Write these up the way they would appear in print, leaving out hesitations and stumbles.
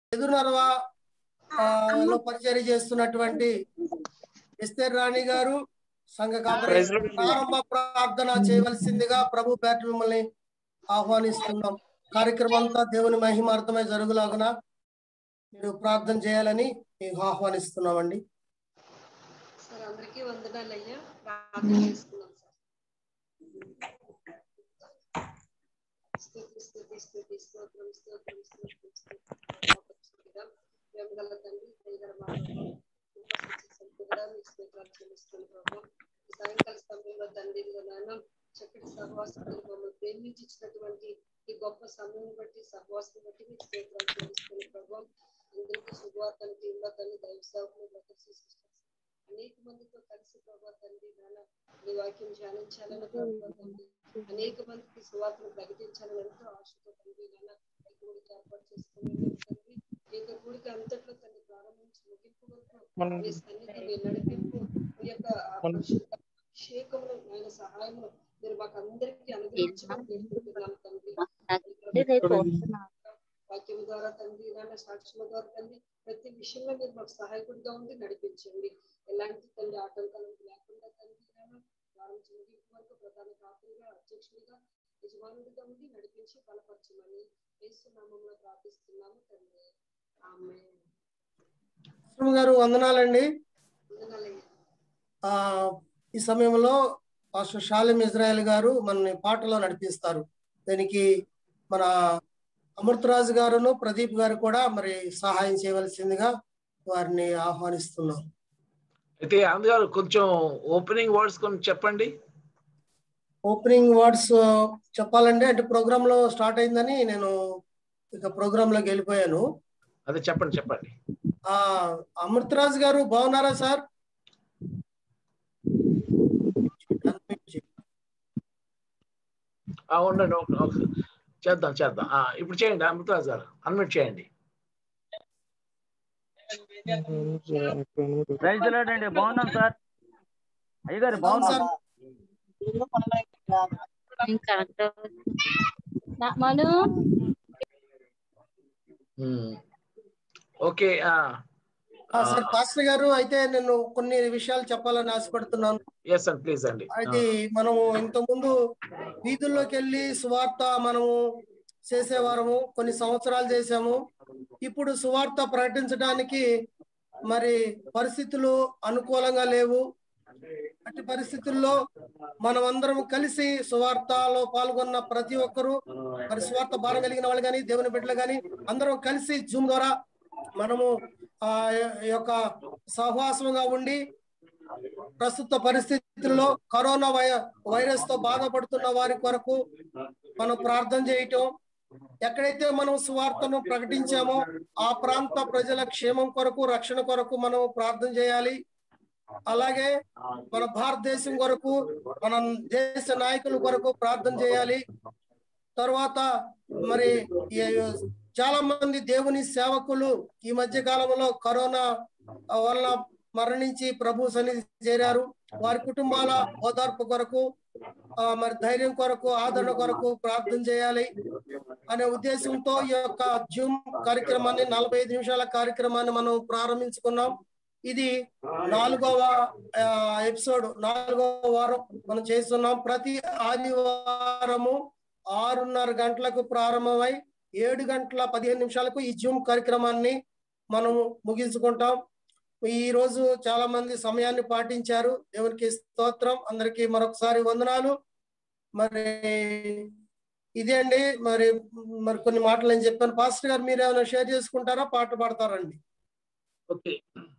ఎదురునరవ లో పరిచర్య చేస్తున్నటువంటి ఎస్తేర్ రాణి గారు సంఘ కాపరి ప్రారంభ ప్రార్థన చేయవలసిందిగా ప్రభు పేట మిమ్మల్ని ఆహ్వానిస్తున్నాం. కార్యక్రమం అంతా దేవుని మహిమార్థమై జరుగులాగున మీరు ప్రార్థన చేయాలని మీకు ఆహ్వానిస్తున్నామండి. సార్ అందరికీ వందనాలు అయ్యా. ప్రార్థన చేసుకున్నాం సార్. స్తుతి స్తుతి స్తుతి స్తోత్రం స్తోత్రం స్తోత్రం స్తోత్రం ప్రేమగల తండ్రి దయగల మా ప్రభు సాయంకాల సమయంలో తండ్రి నాయన చక్కటి సహవాసాన్ని మమ్మల్ని ప్రేమించినటువంటి ఈ గొప్ప సమయం బట్టి సహవాసం బట్టి మీకు స్తోత్రాలు చెల్లిస్తున్న ప్రభు. అందరికీ శుభవార్తను టీంలో తల్లి దైవ సేవకులు అనేక మందితో కలిసి ప్రభావ తండ్రి నాన్న నీ వాక్యం ధ్యానించాలని ప్రభావ తండ్రి అనేక మందికి సువార్తను ప్రకటించాలని ఎంతో ఆశతో తండ్రి నాన్న ఈ కూడికి ఏర్పాటు చేసుకున్నాను తండ్రి. ఈ యొక్క కూడిక అంతట్లో తండ్రి ప్రారంభించి ముగింపు వరకు మీ సన్నిధి మీ నడిపింపు మీ యొక్క అభిషేకమును ఆయన సహాయము మీరు మాకు అందరికీ అనుగ్రహించమని వేడుకుంటున్నాను తండ్రి. వాక్యం ద్వారా తండ్రి నాన్న సాక్ష్యం ద్వారా తండ్రి ప్రతి విషయంలో మీరు మాకు సహాయకుడిగా ఉండి నడిపించండి. ఎలాంటి తండ్రి ఆటంకాలు లేకుండా తండ్రి వారం ముగింపు వరకు ప్రధాన కాపుగా అధ్యక్షుడిగా యజమానుడిగా ఉండి నడిపించి బలపరచమని యేసు నామములో ప్రార్థిస్తున్నాము తండ్రి. ఆమేన్. గారు వందనాలండి. ఈ సమయంలో పాస్టర్ షాలిం ఇజ్రాయెల్ గారు మనని పాటలో నడిపిస్తారు. దీనికి మన అమృతరాజు గారును ప్రదీప్ గారు కూడా మరి సహాయం చేయవలసిందిగా వారిని ఆహ్వానిస్తున్నాం. అయితే అందుగారు కొంచెం ఓపెనింగ్ వర్డ్స్ కొంచెం చెప్పండి. ఓపెనింగ్ వర్డ్స్ చెప్పాలండి అంటే ప్రోగ్రామ్ లో స్టార్ట్ అయిందని నేను ఇక ప్రోగ్రామ్ లోకి వెళ్ళిపోయాను. అదే చెప్పండి చెప్పండి. అమృతరాజు గారు బాగున్నారా సార్? ఉండండి చేద్దాం చేద్దాం. ఇప్పుడు చేయండి అమృతరాజు గారు, అన్మ్యూట్ చేయండి. అండి బాగున్నాం సార్. అయ్యగారు బాగున్నాం. ఓకే సార్ పాస్టర్ గారు అయితే నేను కొన్ని విషయాలు చెప్పాలని ఆశపడుతున్నాను. ప్లీజ్ అండి. అయితే మనము ఇంతకుముందు వీధుల్లోకి వెళ్ళి సువార్త మనము చేసేవారము, కొన్ని సంవత్సరాలు చేసాము. ఇప్పుడు సువార్త ప్రకటించడానికి మరి పరిస్థితులు అనుకూలంగా లేవు. అట్టి పరిస్థితుల్లో మనం అందరం కలిసి సువార్తలో పాల్గొన్న ప్రతి ఒక్కరూ మరి సువార్త భారం కలిగిన వాళ్ళు కానీ దేవుని బిడ్డలు కానీ అందరం కలిసి జూమ్ ద్వారా మనము యొక్క సహవాసంగా ఉండి ప్రస్తుత పరిస్థితుల్లో కరోనా వైరస్ తో బాధపడుతున్న వారి కొరకు మనం ప్రార్థన చేయటం, ఎక్కడైతే మనం సువార్తను ప్రకటించామో ఆ ప్రాంత ప్రజల క్షేమం కొరకు రక్షణ కొరకు మనం ప్రార్థన చేయాలి. అలాగే మన భారతదేశం కొరకు మన దేశ నాయకుల కొరకు ప్రార్థన చేయాలి. తర్వాత మరి చాలా మంది దేవుని సేవకులు ఈ మధ్య కాలంలో కరోనా వల్ల మరణించి ప్రభు సన్నిధి చేరారు. వారి కుటుంబాల ఓదార్పు కొరకు మరి ధైర్యం కొరకు ఆదరణ కొరకు ప్రార్థన చేయాలి అనే ఉద్దేశంతో ఈ యొక్క జూమ్ కార్యక్రమాన్ని 45 నిమిషాల కార్యక్రమాన్ని మనం ప్రారంభించుకున్నాం. ఇది 4వ ఎపిసోడ్, 4వ వారం మనం చేస్తున్నాం. ప్రతి ఆదివారము 6:30 గంటలకు ప్రారంభమై 7 గంటల 15 నిమిషాలకు ఈ జూమ్ కార్యక్రమాన్ని మనం ముగించుకుంటాం. ఈ రోజు చాలా మంది సమయాన్ని పాటించారు. దేవునికి స్తోత్రం. అందరికీ మరొకసారి వందనాలు. మరి ఇదే అండి మరి కొన్ని మాటలు నేను చెప్పాను. పాస్టర్ గారు మీరు ఏమైనా షేర్ చేసుకుంటారా, పాట పాడతారండి? ఓకే,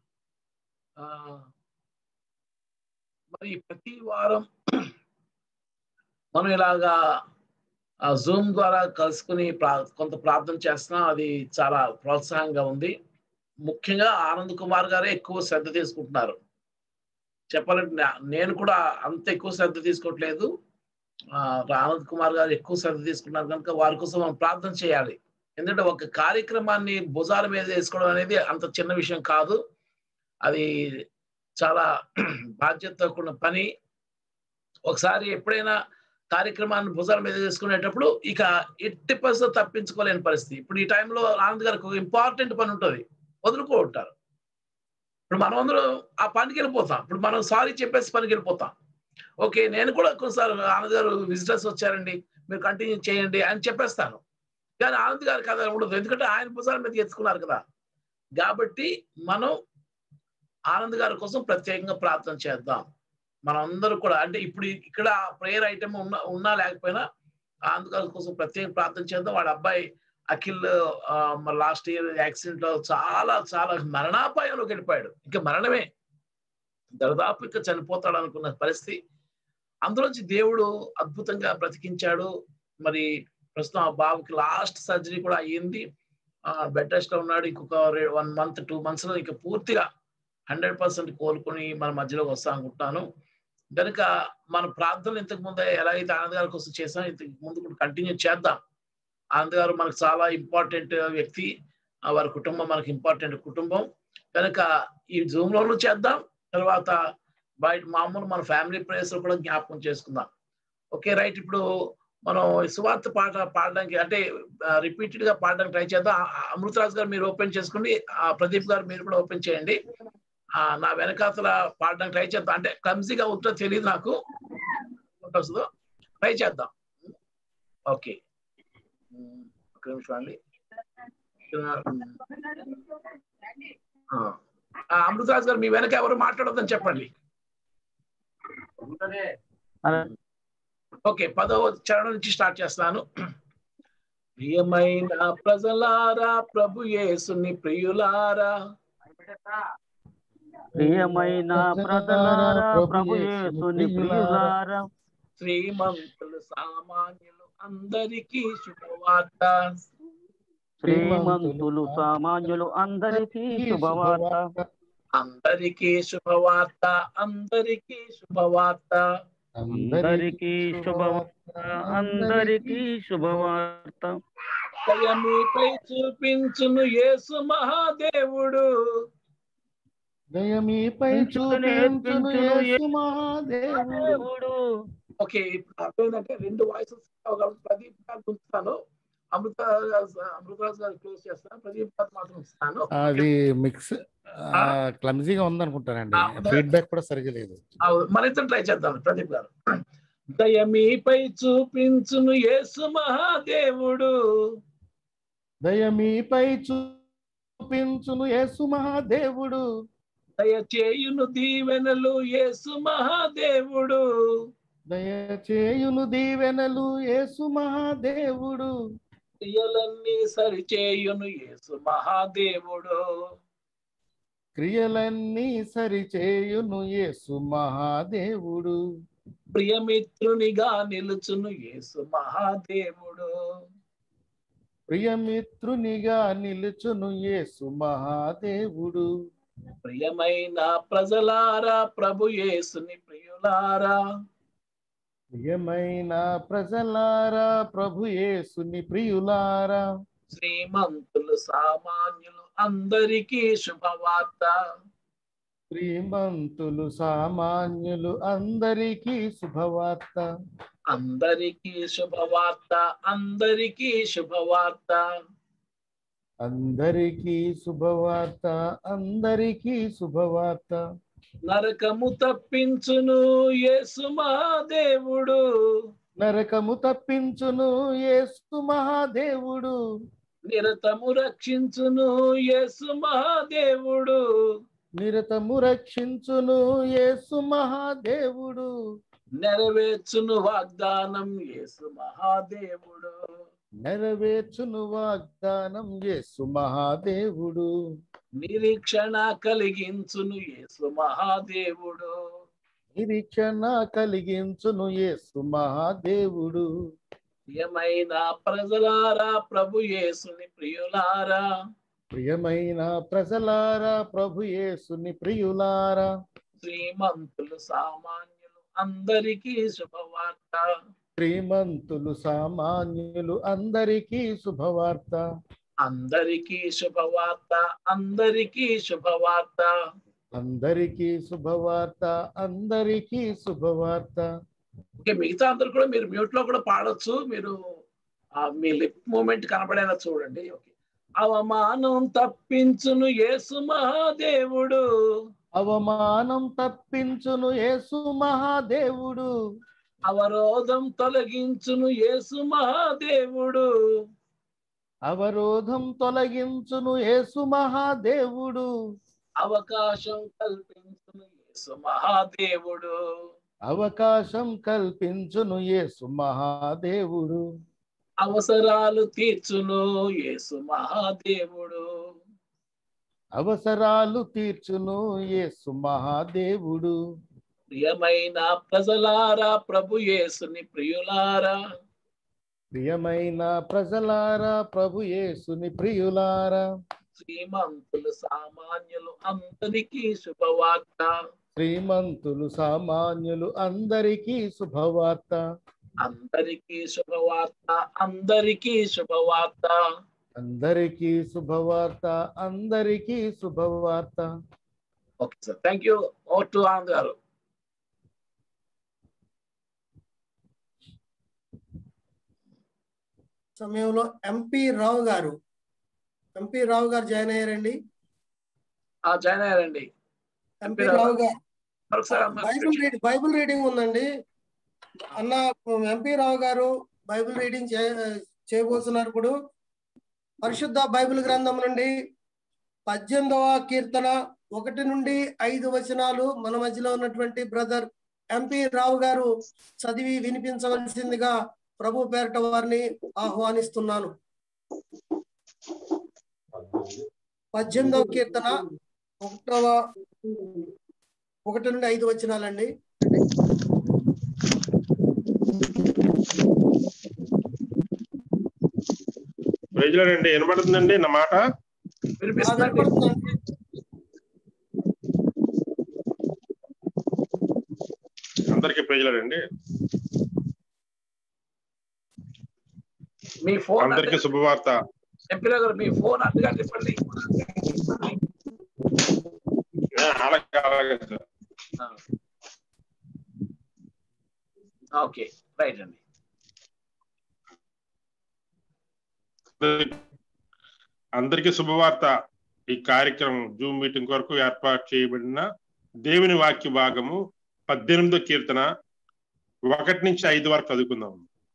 మరి ప్రతి వారం మనం ఇలాగా జూమ్ ద్వారా కలుసుకుని కొంత ప్రార్థన చేస్తున్నాం. అది చాలా ప్రోత్సాహంగా ఉంది. ముఖ్యంగా ఆనంద్ కుమార్ గారే ఎక్కువ శ్రద్ధ తీసుకుంటున్నారు. చెప్పాలంటే నేను కూడా అంత ఎక్కువ శ్రద్ధ తీసుకోవట్లేదు. ఆనంద్ కుమార్ గారు ఎక్కువ శ్రద్ధ తీసుకున్నారు కనుక వారి కోసం మనం ప్రార్థన చేయాలి. ఎందుకంటే ఒక కార్యక్రమాన్ని భుజాల మీద వేసుకోవడం అనేది అంత చిన్న విషయం కాదు. అది చాలా బాధ్యతతో కూడిన పని. ఒకసారి ఎప్పుడైనా కార్యక్రమాన్ని భుజాల మీద చేసుకునేటప్పుడు ఇక 80% తప్పించుకోలేని పరిస్థితి. ఇప్పుడు ఈ టైంలో ఆనంద్ గారికి ఒక ఇంపార్టెంట్ పని ఉంటుంది, వదులుకుంటారు. ఇప్పుడు మనం అందరం ఆ పనికి వెళ్ళిపోతాం. ఇప్పుడు మనం సారీ చెప్పేసి పనికి వెళ్ళిపోతాం. ఓకే, నేను కూడా కొన్నిసార్లు ఆనంద్ గారు విజిటర్స్ వచ్చారండి, మీరు కంటిన్యూ చేయండి అని చెప్పేస్తాను. కానీ ఆనంద్ గారు కథ ఉండదు, ఎందుకంటే ఆయన భుజాల మీద ఎత్తుకున్నారు కదా. కాబట్టి మనం ఆనంద్ గారి కోసం ప్రత్యేకంగా ప్రార్థన చేద్దాం. మనందరూ కూడా అంటే ఇప్పుడు ఇక్కడ ప్రేయర్ ఐటమ్ ఉన్నా లేకపోయినా ఆనంద్ గారి కోసం ప్రత్యేక ప్రార్థన చేద్దాం. వాడి అబ్బాయి అఖిల్ లాస్ట్ ఇయర్ యాక్సిడెంట్ లో చాలా చాలా మరణాపాయంలోకి వెళ్ళిపోయాడు. ఇంకా మరణమే, దాదాపు ఇంకా చనిపోతాడు అనుకున్న పరిస్థితి. అందులోంచి దేవుడు అద్భుతంగా బ్రతికించాడు. మరి ప్రస్తుతం ఆ బాబుకి లాస్ట్ సర్జరీ కూడా అయ్యింది, బెడ్ రెస్ట్ లో ఉన్నాడు. ఇంకొక 1 month 2 months లో ఇంకా పూర్తిగా 100% కోలుకొని మన మధ్యలోకి వస్తా అనుకుంటున్నాను. కనుక మన ప్రార్థనలు ఇంతకు ముందే ఎలాగైతే ఆనంద్ గారి కోసం చేసాం, ఇంతకు ముందు కూడా కంటిన్యూ చేద్దాం. ఆనంద్ గారు మనకు చాలా ఇంపార్టెంట్ వ్యక్తి, వారి కుటుంబం మనకు ఇంపార్టెంట్ కుటుంబం. కనుక ఈ జూమ్ లోనూ చేద్దాం, తర్వాత బయట మామూలు మన ఫ్యామిలీ ప్రేయర్స్ కూడా జ్ఞాపకం చేసుకుందాం. Okay right. ఇప్పుడు మనం సువార్త పాట పాడడానికి అంటే రిపీటెడ్ గా పాడడానికి ట్రై చేద్దాం. అమృతరాజ్ గారు మీరు ఓపెన్ చేసుకోండి, ప్రదీప్ గారు మీరు కూడా ఓపెన్ చేయండి. నా వెనకాతల పాడడానికి ట్రై చేద్దాం. అంటే క్లమ్జీగా ఉంటుందో తెలియదు నాకు, వస్తుందో ట్రై చేద్దాం. ఓకే, ఒక నిమిషం అండి. అమృతరాజ్ గారు మీ వెనక ఎవరు మాట్లాడొద్దని చెప్పండి. ఓకే, 10వ చరణం నుంచి స్టార్ట్ చేస్తాను. ప్రియమైన ప్రజలారా, ప్రభు యేసుని ప్రియులారా, ప్రియమైన ప్రజలారా, ప్రభు యేసుని ప్రియులారా, శ్రీమంతులు సామాన్యులు అందరికీ శుభవార్త, శ్రీమంతులు సామాన్యులు అందరికీ శుభవార్త, అందరికీ శుభవార్త, అందరికీ శుభవార్త, అందరికీ శుభవార్త, అందరికీ శుభవార్త. దయమీపై చూపించును యేసు మహాదేవుడు, దయమీపై చూపించును యేసు మహాదేవుడు. ఓకే, అదేంటంటే 2 వాయిసెస్ ప్రదీప్ గారు ఉంచుతాను, అమృతరాజ్ గారు క్లోజ్ చేస్తాను, ప్రదీప్ గారు మాత్రం ఉంచుతాను. అది మిక్స్ క్లమ్జీగా ఉందనుకుంటానండి, ఫీడ్బ్యాక్ కూడా సరిగా లేదు. మన ఇద్దరు ట్రై చేద్దాం. ప్రదీప్ గారు, దయమీపై చూపించును యేసు మహాదేవుడు, దయమీపై చూపించును యేసు మహాదేవుడు, దయచేయును దీవెనలు యేసు మహాదేవుడు, దయచేయును దీవెనలు యేసు మహాదేవుడు, క్రియలన్నీ సరిచేయును యేసు మహాదేవుడు, క్రియలన్నీ సరిచేయును యేసు మహాదేవుడు, ప్రియమిత్రునిగా నిలుచును యేసు మహాదేవుడు, ప్రియమిత్రునిగా నిలుచును యేసు మహాదేవుడు. ప్రియమైన ప్రజలారా, ప్రభు యేసుని ప్రియులారా, ప్రియమైన ప్రజలారా, ప్రభు యేసుని ప్రియులారా, శ్రీమంతులు సామాన్యులు అందరికీ శుభవార్త, శ్రీమంతులు సామాన్యులు అందరికీ శుభవార్త, అందరికీ శుభవార్త, అందరికీ శుభవార్త, అందరికీ శుభవార్త, అందరికీ శుభవార్త. నరకము తప్పించును యేసు మహాదేవుడు, నరకము తప్పించును యేసు మహాదేవుడు, నిరతము రక్షించును యేసు మహాదేవుడు, నిరతము రక్షించును యేసు మహాదేవుడు, నెరవేర్చును వాగ్దానం యేసు మహాదేవుడు, నెరవేర్చును వాగ్దానం యేసు మహాదేవుడు, నిరీక్షణ కలిగించును యేసు మహాదేవుడు, నిరీక్షణ కలిగించును యేసు మహాదేవుడు. ప్రియమైన ప్రజలారా, ప్రభు యేసుని ప్రియులారా, ప్రియమైన ప్రజలారా, ప్రభు యేసుని ప్రియులారా, శ్రీమంతులు సామాన్యులు అందరికీ శుభవార్త, శ్రీమంతులు సామాన్యులు అందరికీ శుభవార్త, అందరికీ శుభవార్త, అందరికీ శుభవార్త, అందరికీ శుభవార్త, అందరికీ శుభవార్త, ఓకే, మిగతా అందరు కూడా మీరు మ్యూట్ లో కూడా పాడొచ్చు. మీరు మీ లిప్ మూమెంట్ కనపడేలా చూడండి. ఓకే. అవమానం తప్పించును యేసు మహాదేవుడు, అవమానం తప్పించును యేసు మహాదేవుడు, అవరోధం తొలగించును యేసు మహాదేవుడు, అవరోధం తొలగించును యేసు మహాదేవుడు, అవకాశం కల్పించును యేసు మహాదేవుడు, అవకాశం కల్పించును యేసు మహాదేవుడు, అవసరాలు తీర్చును యేసు మహాదేవుడు, అవసరాలు తీర్చును యేసు మహాదేవుడు. ప్రియమైన ప్రజలారా ప్రభు యేసుని ప్రియులారా, ప్రియమైన ప్రజలారా ప్రభు యేసుని ప్రియులారా, శ్రీమంతులు సామాన్యులు అందరికీ శుభవార్త, శ్రీమంతులు సామాన్యులు అందరికీ శుభవార్త, అందరికీ శుభవార్త, అందరికీ శుభవార్త. అందరికీ శుభవార్త, అందరికీ శుభవార్త. Okay sir, thank you. Over to Anand గారు. సమయంలో ఎంపీ రావు గారు జాయిన్ అయ్యారండి. జాయిన్ అయ్యారండి. ఎంపీ రావు గారు మరొకసారి బైబిల్ రీడింగ్ ఉందండి అన్న. ఎంపీ రావు గారు బైబిల్ రీడింగ్ చేయబోతున్నారు. ఇప్పుడు పరిశుద్ధ బైబిల్ గ్రంథం నుండి 18వ కీర్తన 1 నుండి 5 వచనాలు మన మధ్యలో ఉన్నటువంటి బ్రదర్ ఎంపీ రావు గారు చదివి వినిపించవలసిందిగా ప్రభు పేరట వారిని ఆహ్వానిస్తున్నాను. 18వ కీర్తన 1 నుండి 5 వచనాలండి. ప్రజలండి వినబడుతుందండి నా మాట? వినపడుతుందండి. అందరికి ప్రజలండి, మీ ఫోన్ అందరికి శుభవార్త. ఎంపీ రావు గారు మీ ఫోన్ అడ్డుగా చెప్పండి. అలాగే సార్. ఓకే, రైట్ అండి. అందరికీ శుభవార్త. ఈ కార్యక్రమం జూమ్ మీటింగ్ కొరకు ఏర్పాటు చేయబడిన దేవుని వాక్య భాగము 18వ కీర్తన 1 నుంచి 5 వరకు చదువుకుందాం.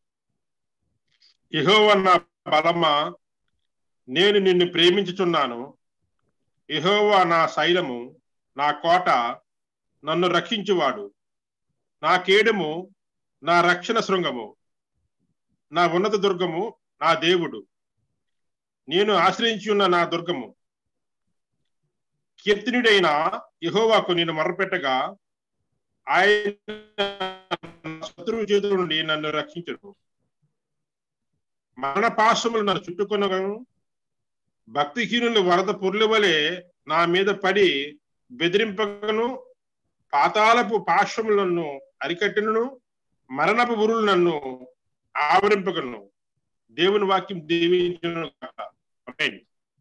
యెహోవా నా బలమా, నేను నిన్ను ప్రేమించుచున్నాను. యెహోవా నా శైలము, నా కోట, నన్ను రక్షించువాడు, నా కేడము, నా రక్షణ శృంగము, నా ఉన్నత దుర్గము, నా దేవుడు, నేను ఆశ్రయించి ఉన్న నా దుర్గము. కీర్తనుడైన యెహోవాకు నేను మొర్రపెట్టగా ఆయన శత్రువు చేతుల నుండి నన్ను రక్షించడు. మరణ పాశములు నన్ను చుట్టుకొనగను. భక్తిహీనులు వరద పొర్లు వలె నా మీద పడి బెదిరింపగను. పాతాళపు పాశములు నన్ను అరికట్టెను. మరణపు ఉరులు నన్ను ఆవరింపగలను. దేవుని వాక్యం దీవించును గాక. ఆమేన్.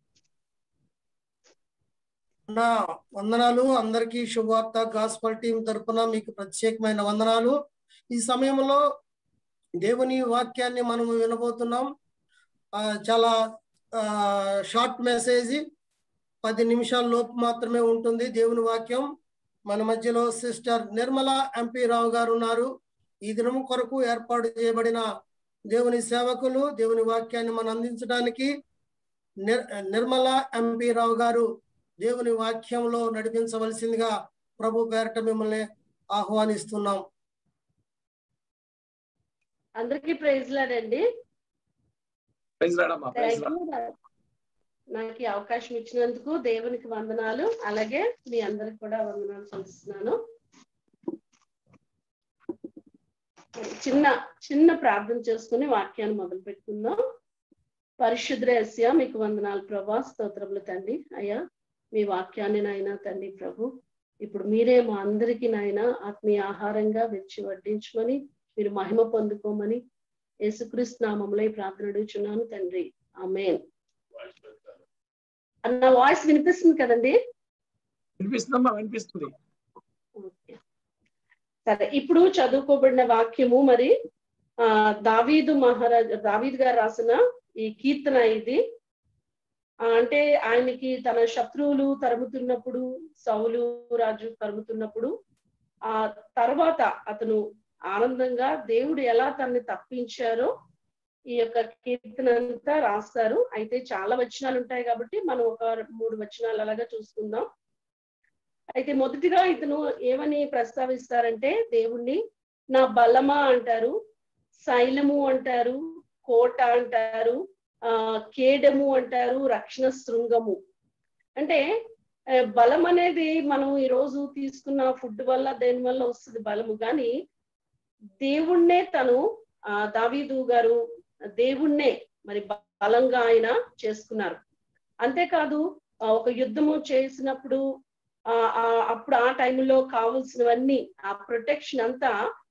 నా వందనాలు. అందరికీ శుభవార్త గాస్పల్ టీం తరపున మీకు ప్రత్యేకమైన వందనాలు. ఈ సమయంలో దేవుని వాక్యాన్ని మనం వినబోతున్నాం. చాలా షార్ట్ మెసేజ్, 10 నిమిషాల లోపు మాత్రమే ఉంటుంది దేవుని వాక్యం. మన మధ్యలో సిస్టర్ నిర్మల ఎంపీ రావు గారు ఉన్నారు. ఈ దినం కొరకు ఏర్పాటు చేయబడిన దేవుని సేవకులు దేవుని వాక్యాన్ని మనం అందించడానికి నిర్మల ఎంపీ రావు గారు దేవుని వాక్యంలో నడిపించవలసిందిగా ప్రభు పేరట మిమ్మల్ని ఆహ్వానిస్తున్నాం. అందరికీ ప్రైజ్ లాడండి. నాకు ఈ అవకాశం ఇచ్చినందుకు దేవునికి వందనాలు. అలాగే మీ అందరికి కూడా వందనాలు తెలుస్తున్నాను. చిన్న ప్రార్థన చేసుకుని వాక్యాన్ని మొదలు పెట్టుకుందాం. పరిశుద్ధ యేసయ్యా మీకు వందనాలు ప్రభా, స్తోత్రములు తండ్రి. అయ్యా మీ వాక్యాన్ని నాయన తండ్రి ప్రభు, ఇప్పుడు మీరే మా అందరికీ నాయన ఆత్మీయ ఆహారంగా వెచ్చి వడ్డించమని, మీరు మహిమ పొందుకోమని యేసుక్రీస్తు నామములో ఈ ప్రార్థన అడుగుచున్నాను తండ్రి. ఆమేన్. నా వాయిస్ వినిపిస్తుంది కదండి? వినిపిస్తుందమ్మా, వినిపిస్తుంది. ఓకే. సరే, ఇప్పుడు చదువుకోబడిన వాక్యము మరి దావీద్ గారు రాసిన ఈ కీర్తన ఇది. అంటే ఆయనకి తన శత్రువులు తరుముతున్నప్పుడు, సౌలు రాజు తరుముతున్నప్పుడు ఆ తర్వాత అతను ఆనందంగా దేవుడు ఎలా తనని తప్పించారో ఈ యొక్క కీర్తన అంతా రాస్తారు. అయితే చాలా వచనాలు ఉంటాయి కాబట్టి మనం ఒక 3 వచనాలు అలాగా చూసుకుందాం. అయితే మొదటిగా ఇతను ఏమని ప్రస్తావిస్తారంటే, దేవుణ్ణి నా బలమా అంటారు, శైలము అంటారు, కోట అంటారు, కేడము అంటారు, రక్షణ శృంగము. అంటే బలం అనేది మనం ఈరోజు తీసుకున్న ఫుడ్ వల్ల దేని వల్ల వస్తుంది బలము, కానీ దేవుణ్ణే తను దావీదు గారు దేవుణ్ణే మరి బలంగా ఆయన చేసుకున్నారు. అంతేకాదు ఒక యుద్ధము చేసినప్పుడు అప్పుడు ఆ టైంలో కావాల్సినవన్నీ ఆ ప్రొటెక్షన్ అంతా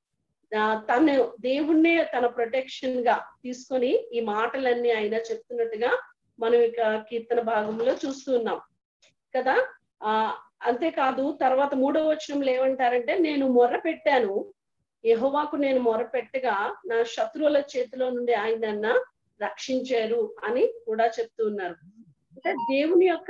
తను దేవుణ్ణే తన ప్రొటెక్షన్ గా తీసుకొని ఈ మాటలన్నీ ఆయన చెప్తున్నట్టుగా మనం ఇక కీర్తన భాగంలో చూస్తున్నాం కదా. అంతేకాదు తర్వాత 3వ వచనంలో ఏమంటారంటే, నేను మొర్ర పెట్టాను, యెహోవాకు నేను మొర్ర పెట్టగా నా శత్రువుల చేతిలో నుండి ఆయన నన్ను రక్షించారు అని కూడా చెప్తూ ఉన్నారు. అంటే దేవుని యొక్క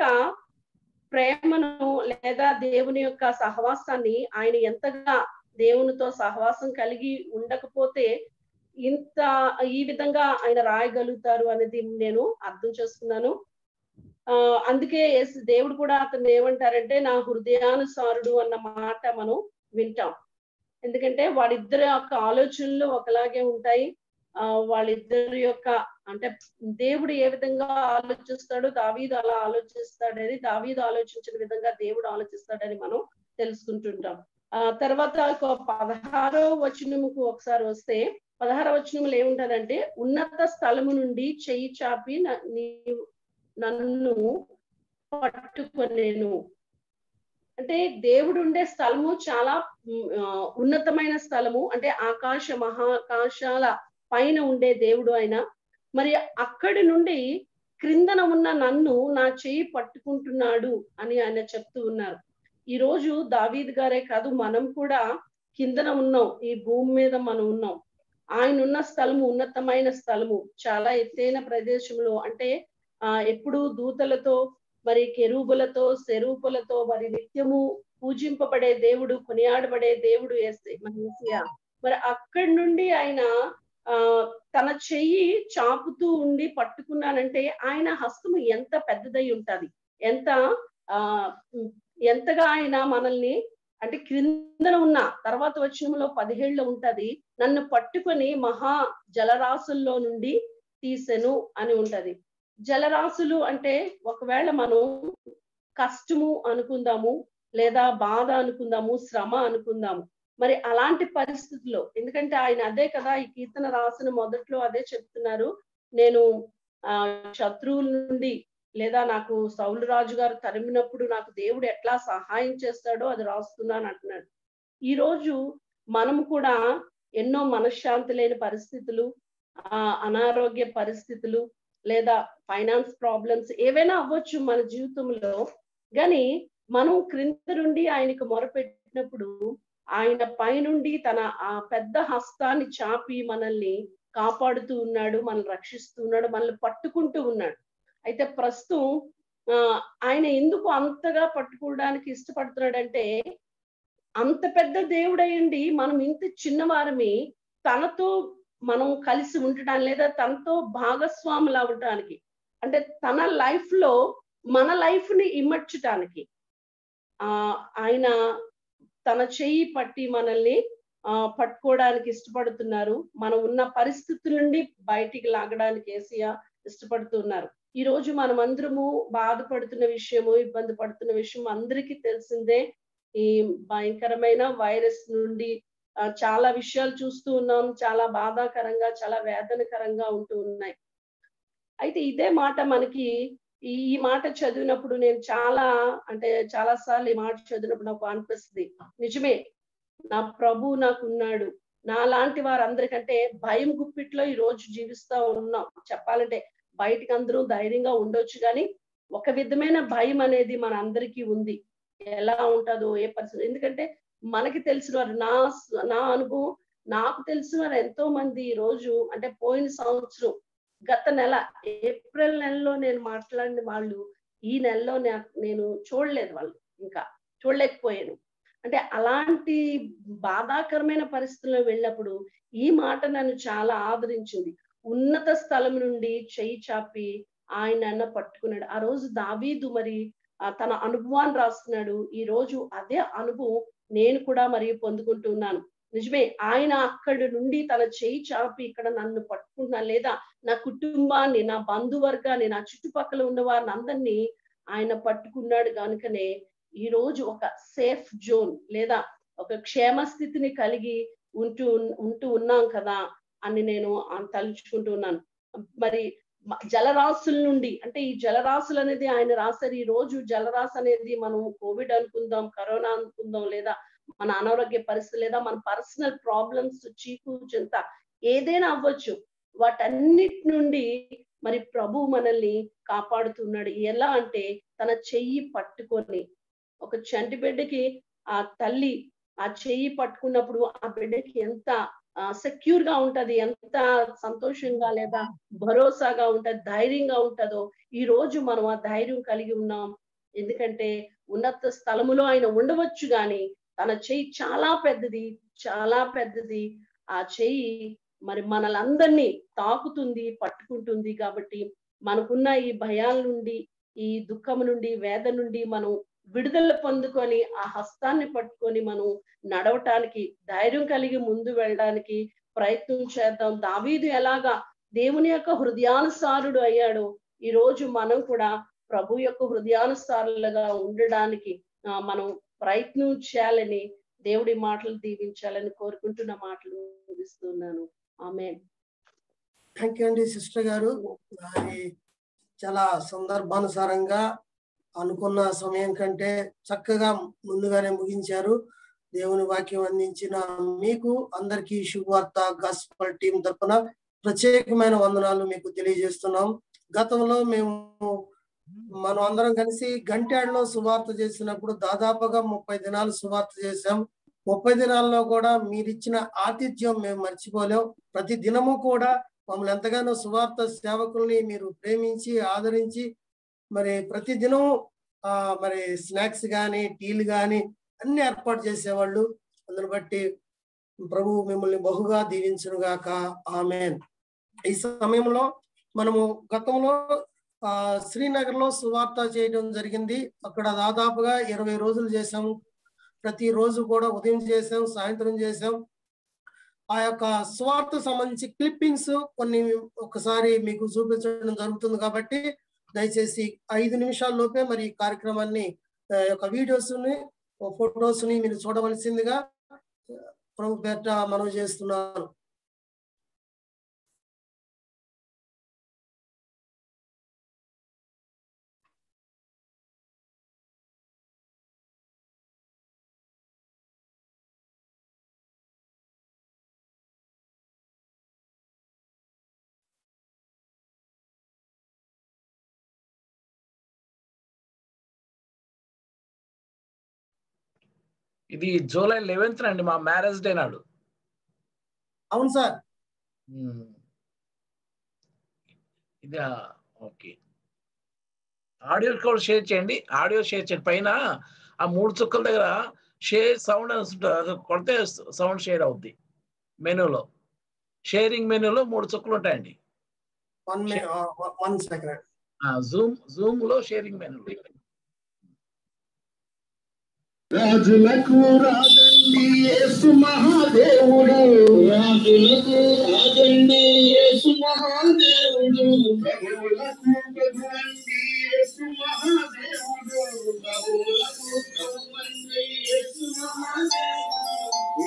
ప్రేమను లేదా దేవుని యొక్క సహవాసాన్ని ఆయన ఎంతగా దేవునితో సహవాసం కలిగి ఉండకపోతే ఇంత ఈ విధంగా ఆయన రాయగలుగుతారు అనేది నేను అర్థం చేసుకున్నాను. అందుకే దేవుడు కూడా అతను ఏమంటారంటే నా హృదయానుసారుడు అన్న మాట మనం వింటాం. ఎందుకంటే వాళ్ళిద్దరి యొక్క ఆలోచనలు ఒకలాగే ఉంటాయి. వాళ్ళిద్దరి యొక్క అంటే దేవుడు ఏ విధంగా ఆలోచిస్తాడో దావీదు అలా ఆలోచిస్తాడని, దావీదు ఆలోచించిన విధంగా దేవుడు ఆలోచిస్తాడని మనం తెలుసుకుంటుంటాం. తర్వాత 16వ వచనముకు ఒకసారి వస్తే 16వ వచనంలో ఏముంటదంటే, ఉన్నత స్థలము నుండి చెయ్యి చాపి నన్ను పట్టుకొనేను. అంటే దేవుడు ఉండే స్థలము చాలా ఉన్నతమైన స్థలము, అంటే మహాకాశాల పైన ఉండే దేవుడు ఆయన. మరి అక్కడి నుండి క్రిందన ఉన్న నన్ను నా చెయ్యి పట్టుకుంటున్నాడు అని ఆయన చెప్తూ ఉన్నారు. ఈ రోజు దావీద్ గారే కాదు, మనం కూడా కిందన ఉన్నాం, ఈ భూమి మీద మనం ఉన్నాం. ఆయన ఉన్న స్థలము ఉన్నతమైన స్థలము, చాలా ఎత్తైన ప్రదేశంలో, అంటే ఎప్పుడు దూతలతో మరి కెరూబులతో సెరూపులతో మరి నిత్యము పూజింపబడే దేవుడు, కొనియాడబడే దేవుడు యేసయ్య. మరి అక్కడి నుండి ఆయన తన చెయ్యి చాపుతూ ఉండి పట్టుకున్నానంటే ఆయన హస్తము ఎంత పెద్దదై ఉంటది, ఎంతగా ఆయన మనల్ని అంటే క్రిందన ఉన్న తర్వాత వచనంలో 17లో ఉంటది, నన్ను పట్టుకొని మహా జలరాశుల్లో నుండి తీసెను అని ఉంటది. జలరాశులు అంటే ఒకవేళ మనం కష్టము అనుకుందాము, లేదా బాధ అనుకుందాము, శ్రమ అనుకుందాము. మరి అలాంటి పరిస్థితుల్లో, ఎందుకంటే ఆయన అదే కదా ఈ కీర్తన రాసిన మొదట్లో అదే చెప్తున్నారు, నేను శత్రువుల నుండి లేదా నాకు సౌలు రాజు గారు తరిమినప్పుడు నాకు దేవుడు ఎట్లా సహాయం చేస్తాడో అది రాస్తున్నాను అంటున్నాడు. ఈ రోజు మనం కూడా ఎన్నో మనశ్శాంతి లేని పరిస్థితులు, అనారోగ్య పరిస్థితులు, లేదా ఫైనాన్స్ ప్రాబ్లమ్స్ ఏవైనా అవ్వచ్చు మన జీవితంలో, కానీ మనం క్రింద నుండి ఆయనకు మొరపెట్టినప్పుడు ఆయన పైనుండి తన ఆ పెద్ద హస్తాన్ని చాపి మనల్ని కాపాడుతూ ఉన్నాడు, మనల్ని రక్షిస్తూ ఉన్నాడు, మనల్ని పట్టుకుంటూ ఉన్నాడు. అయితే ప్రస్తుతం ఆయన ఎందుకు అంతగా పట్టుకోవడానికి ఇష్టపడుతున్నాడంటే, అంత పెద్ద దేవుడయ్యండి మనం ఇంత చిన్నవారమి తనతో మనం కలిసి ఉండటానికి లేదా తనతో భాగస్వాములు అవ్వటానికి, అంటే తన లైఫ్ లో మన లైఫ్ ని ఇమర్చటానికి ఆయన తన చెయ్యి పట్టి మనల్ని పట్టుకోవడానికి ఇష్టపడుతున్నారు. మనం ఉన్న పరిస్థితుల నుండి బయటికి లాగడానికి యేసయ్య ఇష్టపడుతున్నారు. ఈ రోజు మనం అందరము బాధపడుతున్న విషయము, ఇబ్బంది పడుతున్న విషయం అందరికీ తెలిసిందే. ఈ భయంకరమైన వైరస్ నుండి చాలా విషయాలు చూస్తూ ఉన్నాం, చాలా బాధాకరంగా, చాలా వేదనకరంగా ఉంటూ ఉన్నాయి. అయితే ఇదే మాట మనకి ఈ మాట చదివినప్పుడు నేను చాలా సార్లు ఈ మాట చదివినప్పుడు నాకు అనిపిస్తుంది, నిజమే నా ప్రభు నాకున్నాడు. నా లాంటి వారందరికంటే భయం గుప్పిట్లో ఈ రోజు జీవిస్తా ఉన్నాం. చెప్పాలంటే బయటికి అందరూ ధైర్యంగా ఉండొచ్చు, కానీ ఒక విధమైన భయం అనేది మన అందరికీ ఉంది. ఎలా ఉంటుందో ఏ పరిస్థితి, ఎందుకంటే మనకి తెలిసిన వారు నా అనుభవం, నాకు తెలిసిన వారు ఎంతో మంది ఈ రోజు అంటే పోయిన సంవత్సరం గత నెల ఏప్రిల్ నెలలో నేను మాట్లాడిన వాళ్ళు ఈ నెలలో నేను చూడలేదు, వాళ్ళు ఇంకా చూడలేకపోయాను. అంటే అలాంటి బాధాకరమైన పరిస్థితుల్లో వెళ్ళినప్పుడు ఈ మాట నన్ను చాలా ఆదరించింది. ఉన్నత స్థలం నుండి చెయ్యి చాపి ఆయన పట్టుకున్నాడు. ఆ రోజు దావీదు మరి తన అనుభవాన్ని రాస్తున్నాడు. ఈ రోజు అదే అనుభవం నేను కూడా మరి పొందుకుంటున్నాను. నిజమే, ఆయన అక్కడి నుండి తన చేయి చాపి ఇక్కడ నన్ను పట్టుకున్నా, లేదా నా కుటుంబాన్ని, నా బంధువర్గాన్ని, నా చుట్టుపక్కల ఉన్న వారిని అందరినీ ఆయన పట్టుకున్నాడు. కనుకనే ఈ రోజు ఒక సేఫ్ జోన్ లేదా ఒక క్షేమ స్థితిని కలిగి ఉంటూ ఉన్నాం కదా అని నేను తలుచుకుంటున్నాను. మరి జలరాశుల నుండి, అంటే ఈ జలరాశులు అనేది ఆయన రాశారు. ఈ రోజు జలరాశి అనేది మనం కోవిడ్ అనుకుందాం, కరోనా అనుకుందాం, లేదా మన అనారోగ్య పరిస్థితి, లేదా మన పర్సనల్ ప్రాబ్లమ్స్, చీకు చింత ఏదైనా అవ్వచ్చు. వాటన్నిటి నుండి మరి ప్రభు మనల్ని కాపాడుతున్నాడు. ఎలా అంటే తన చెయ్యి పట్టుకొని, ఒక చంటి బిడ్డకి ఆ తల్లి ఆ చెయ్యి పట్టుకున్నప్పుడు ఆ బిడ్డకి ఎంత సెక్యూర్ గా ఉంటది, ఎంత సంతోషంగా లేదా భరోసాగా ఉంటది, ధైర్యంగా ఉంటదో ఈ రోజు మనం ఆ ధైర్యం కలిగి ఉన్నాం. ఎందుకంటే ఉన్నత స్థలములో ఆయన ఉండవచ్చు, గాని తన చెయ్యి చాలా పెద్దది, చాలా పెద్దది. ఆ చెయ్యి మరి మనలందరినీ తాకుతుంది, పట్టుకుంటుంది. కాబట్టి మనకున్న ఈ భయాల నుండి, ఈ దుఃఖం నుండి, వేదన నుండి మనం విడుదల పొందుకొని ఆ హస్తాన్ని పట్టుకొని మనం నడవటానికి, ధైర్యం కలిగి ముందు వెళ్ళడానికి ప్రయత్నం చేద్దాం. దావీదు ఎలాగా దేవుని యొక్క హృదయానుసారుడు అయ్యాడో ఈ రోజు మనం కూడా ప్రభు యొక్క హృదయానుసారులుగా ఉండడానికి మనం ప్రయత్నం చేయాలని, దేవుడి మాటలు దీవించాలని కోరుకుంటున్న మాటలు ముగిస్తున్నాను. ఆమేన్. థ్యాంక్ యూ అండి సిస్టర్ గారు. చాలా సందర్భానుసారంగా అనుకున్న సమయం కంటే చక్కగా ముందుగానే ముగించారు. దేవుని వాక్యం అందించిన మీకు అందరికీ శుభవార్త గాస్పల్ టీం తరపున ప్రత్యేకమైన వందనాలు మీకు తెలియజేస్తున్నాం. గతంలో మనం అందరం కలిసి గంట్యాడలో సువార్త చేసినప్పుడు దాదాపుగా 30 దినాలు సువార్త చేశాం. 30 దినాల్లో కూడా మీరిచ్చిన ఆతిథ్యం మేము మర్చిపోలేం. ప్రతి దినము కూడా మమ్మల్ని ఎంతగానో సువార్త సేవకుల్ని మీరు ప్రేమించి ఆదరించి మరి ప్రతి దినం మరి స్నాక్స్ కానీ టీలు కానీ అన్ని ఏర్పాటు చేసేవాళ్ళు. అందుని బట్టి ప్రభు మిమ్మల్ని బహుగా దీవించును గాక. ఆమేన్. ఈ సమయంలో మనము గతంలో శ్రీనగర్ లో సువార్త చేయడం జరిగింది. అక్కడ దాదాపుగా 20 రోజులు చేసాము. ప్రతి రోజు కూడా ఉదయం చేసాం, సాయంత్రం చేసాం. ఆ యొక్క సువార్త సంబంధించి క్లిప్పింగ్స్ కొన్ని ఒకసారి మీకు చూపించడం జరుగుతుంది. కాబట్టి దయచేసి 5 నిమిషాల లోపే మరి ఈ కార్యక్రమాన్ని యొక్క వీడియోస్ ని, ఫొటోస్ ని మీరు చూడవలసిందిగా ప్రభు పేరిట మనవి చేస్తున్నాను. ఇది జూలై 11th అండి, మా మ్యారేజ్ డే నాడు. అవును సార్. ఇది ఓకే. ఆడియో కూడా షేర్ చేయండి, ఆడియో షేర్ చేయండి. పైన ఆ 3 చుక్కల దగ్గర షేర్ సౌండ్ అని ఉంటుంది, అది కొడితే సౌండ్ షేర్ అవుద్ది. మెనూలో, షేరింగ్ మెనూలో 3 చుక్కలు ఉంటాయండి. జూమ్ లో షేరింగ్ మెనూ. రాజులకు రాజండి యేసు మహాదేవుడు, రాజులకు రాజండి యేసు మహాదేవుడు, ప్రభువులకు ప్రభువండి యేసు మహాదేవుడు, ప్రభువులకు ప్రభువండి యేసు మహాదేవుడు.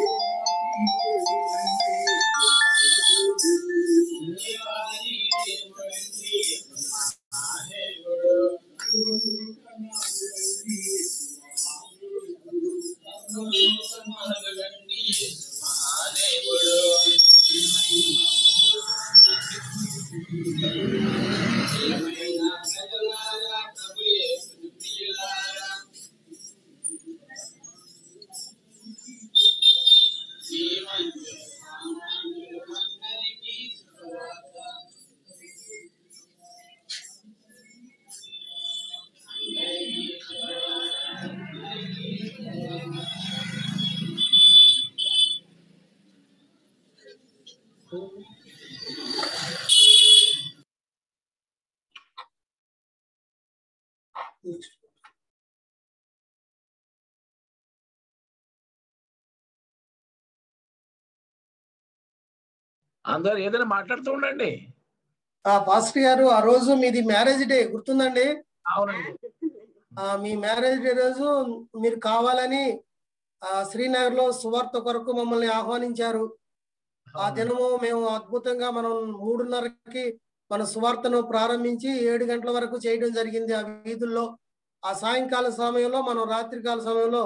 అందరు ఏదైనా మాట్లాడుతూ ఉండండి. పాస్టర్ గారు, ఆ రోజు మీది మ్యారేజ్ డే గుర్తుందండి? అవునండి. మీ మ్యారేజ్ డే రోజు మీరు కావాలని శ్రీనగర్ లో సువార్త కొరకు మమ్మల్ని ఆహ్వానించారు. ఆ దినము మేము అద్భుతంగా మనం 3:30కి మన సువార్తను ప్రారంభించి 7 గంటల వరకు చేయడం జరిగింది ఆ వీధుల్లో. ఆ సాయంకాల సమయంలో మనం రాత్రికాల సమయంలో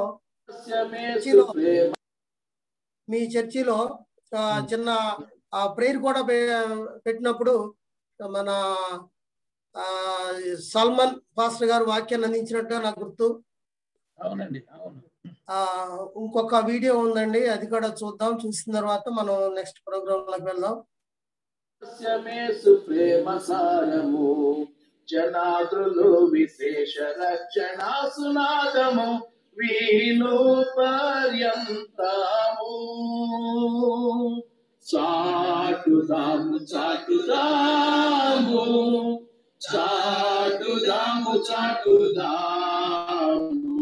మీ చర్చిలో చిన్న ప్రేయర్ కూడా పెట్టినప్పుడు మన సల్మాన్ పాస్టర్ గారు వాక్యాన్ని అందించినట్టుగా నాకు గుర్తు. అవునండి, అవును. ఇంకొక వీడియో ఉందండి, అది కూడా చూద్దాం. చూసిన తర్వాత మనం నెక్స్ట్ ప్రోగ్రామ్ లోకి వెళ్దాం. ప్రేమ సారము జనాదులు విశేష రక్షణ సునాదము వీణు పర్యంతము చాటుదాము చాటుదాము చాటుదాము చాటుదాము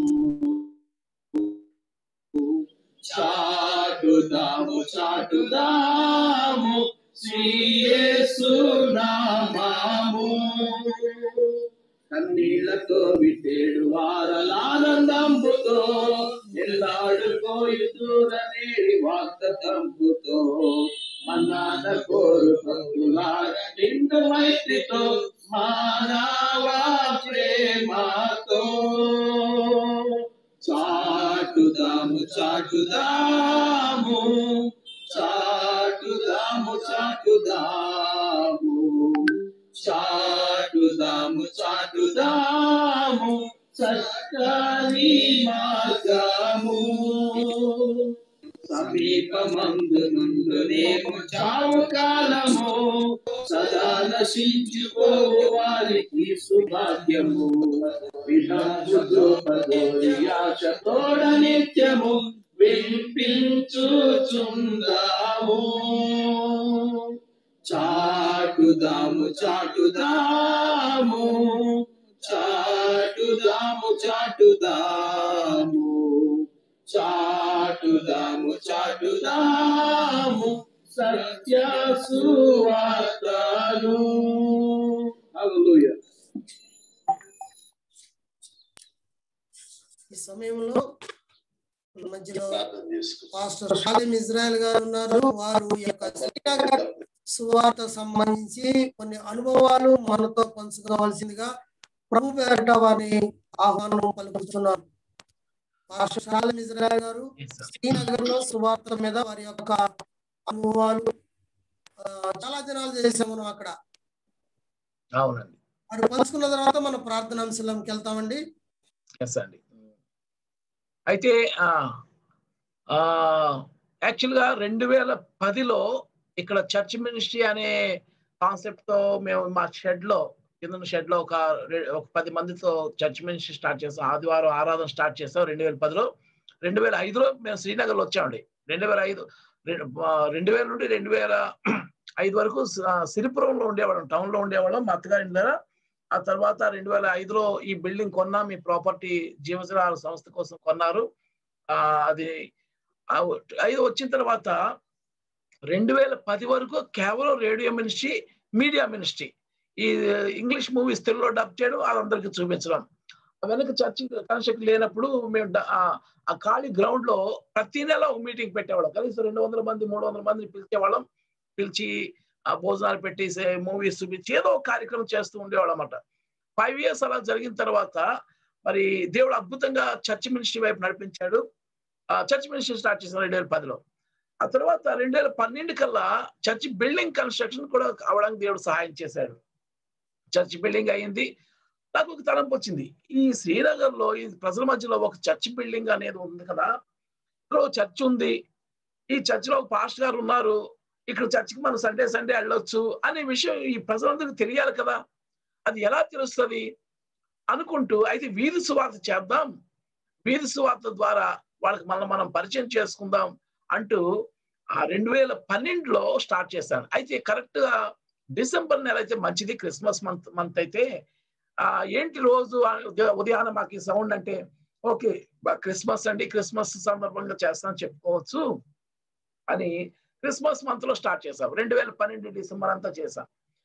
చాటుదాము చాటుదాము శ్రీ యేసు నామము కన్నీళ్లతో విట్టేడు వారలానందంబుతో ఎల్లాడుకోయుదూరనేడి వాగ్దత్తంబుతో మన్నాన కోరు భక్తులార నిండు మైత్రితో మానవ ప్రేమతో చాటుదాము చాటుదాము చాటుదాము చాటుదాము చాటుదాము చాటుదాము సత్యని మార్గము సమీపమందు నుండునేమో చావు కాలము సదా నశించుకోవు వారికి సుభాగ్యము విధముదోపదోయాశ తోడ నిత్యము వినిపించుచుందాము చాటుదాము చాటుదాము చాటుదాము చాటుదాము చాటుదాము చాటుదాము సత్య సువార్తను. హల్లెలూయా. ఈ సమయంలో మధ్యలో పాస్టర్ షాలిం ఇజ్రాయెల్ గారు ఉన్నారు. వారు ఈ యొక్క శ్రీనగర్ సువార్త సంబంధించి కొన్ని అనుభవాలు మనతో పంచుకోవాల్సిందిగా ప్రభు పేరిట వారిని ఆహ్వానం పలుకుతున్నారు. పాస్టర్ షాలిం ఇజ్రాయెల్ గారు శ్రీనగర్ లో సువార్త మీద వారి యొక్క అనుభవాలు చాలా దినాలు చేసాము మనం అక్కడ. అవునండి. వారు పంచుకున్న తర్వాత మనం ప్రార్థన అంశంలోకి వెళ్తామండి. అండి అయితే యాక్చువల్గా 2010లో ఇక్కడ చర్చ్ మినిస్ట్రీ అనే కాన్సెప్ట్ తో మేము మా షెడ్ లో కింద షెడ్ లో ఒక 10 మందితో చర్చ్ మినిస్ట్రీ స్టార్ట్ చేసాం. ఆదివారం ఆరాధన స్టార్ట్ చేసాం 2010లో. 2005లో మేము శ్రీనగర్లో వచ్చామండి. 2000 నుండి 2005 వరకు సిరిపురంలో ఉండేవాళ్ళం, టౌన్ లో ఉండేవాళ్ళం మా అత్తగారి దగ్గర. ఆ తర్వాత 2005లో ఈ బిల్డింగ్ కొన్నాం. మీ ప్రాపర్టీ జీవజలాల సంస్థ కోసం కొన్నారు. అది 5 వచ్చిన తర్వాత 2010 వరకు కేవలం రేడియో మినిస్ట్రీ, మీడియా మినిస్ట్రీ, ఈ ఇంగ్లీష్ మూవీస్ తెలుగులో డబ్ చేయడం, వాళ్ళందరికీ చూపించడం. వెనక చర్చి కన్స్ట్రక్ట్ లేనప్పుడు మేము ఆ ఖాళీ గ్రౌండ్ లో ప్రతి నెల మీటింగ్ పెట్టేవాళ్ళం. కనీసం 200 మంది 300 మందిని పిలిచేవాళ్ళం. పిలిచి భోజనాలు పెట్టి మూవీస్ చూపించి ఏదో ఒక కార్యక్రమం చేస్తూ ఉండేవాళ్ళం అన్నమాట. 5 years అలా జరిగిన తర్వాత మరి దేవుడు అద్భుతంగా చర్చ్ మినిస్ట్రీ వైపు నడిపించాడు. చర్చ్ మినిస్ట్రీ స్టార్ట్ చేశారు 2010లో. ఆ తర్వాత 2012 కల్లా చర్చ్ బిల్డింగ్ కన్స్ట్రక్షన్ కూడా అవడానికి దేవుడు సహాయం చేశాడు. చర్చ్ బిల్డింగ్ అయింది. నాకు ఒక తలంపు వచ్చింది, ఈ శ్రీనగర్ లో ఈ ప్రజల మధ్యలో ఒక చర్చ్ బిల్డింగ్ అనేది ఉంది కదా, ఇక్కడ చర్చ్ ఉంది, ఈ చర్చ్ లో ఒక పాస్టర్ గారు ఉన్నారు, ఇక్కడ చర్చికి మనం సండే వెళ్ళొచ్చు అనే విషయం ఈ ప్రజలందరికీ తెలియాలి కదా, అది ఎలా తెలుస్తుంది అనుకుంటూ, అయితే వీధి సువార్త చేద్దాం, వీధి సువార్త ద్వారా వాళ్ళకి మనం పరిచయం చేసుకుందాం అంటూ ఆ 2012లో స్టార్ట్ చేశాను. అయితే కరెక్ట్ గా డిసెంబర్ నెల అయితే మంచిది, క్రిస్మస్ మంత్ అయితే ఏంటి రోజు ఉదయాన్నే మాకు ఈ సౌండ్ అంటే ఓకే క్రిస్మస్ అండి, క్రిస్మస్ సందర్భంగా చేస్తానని చెప్పుకోవచ్చు అని క్రిస్మస్ మంత్ లో స్టార్ట్ చేసాం. 2012 డిసెంబర్ అంతా చేసాం.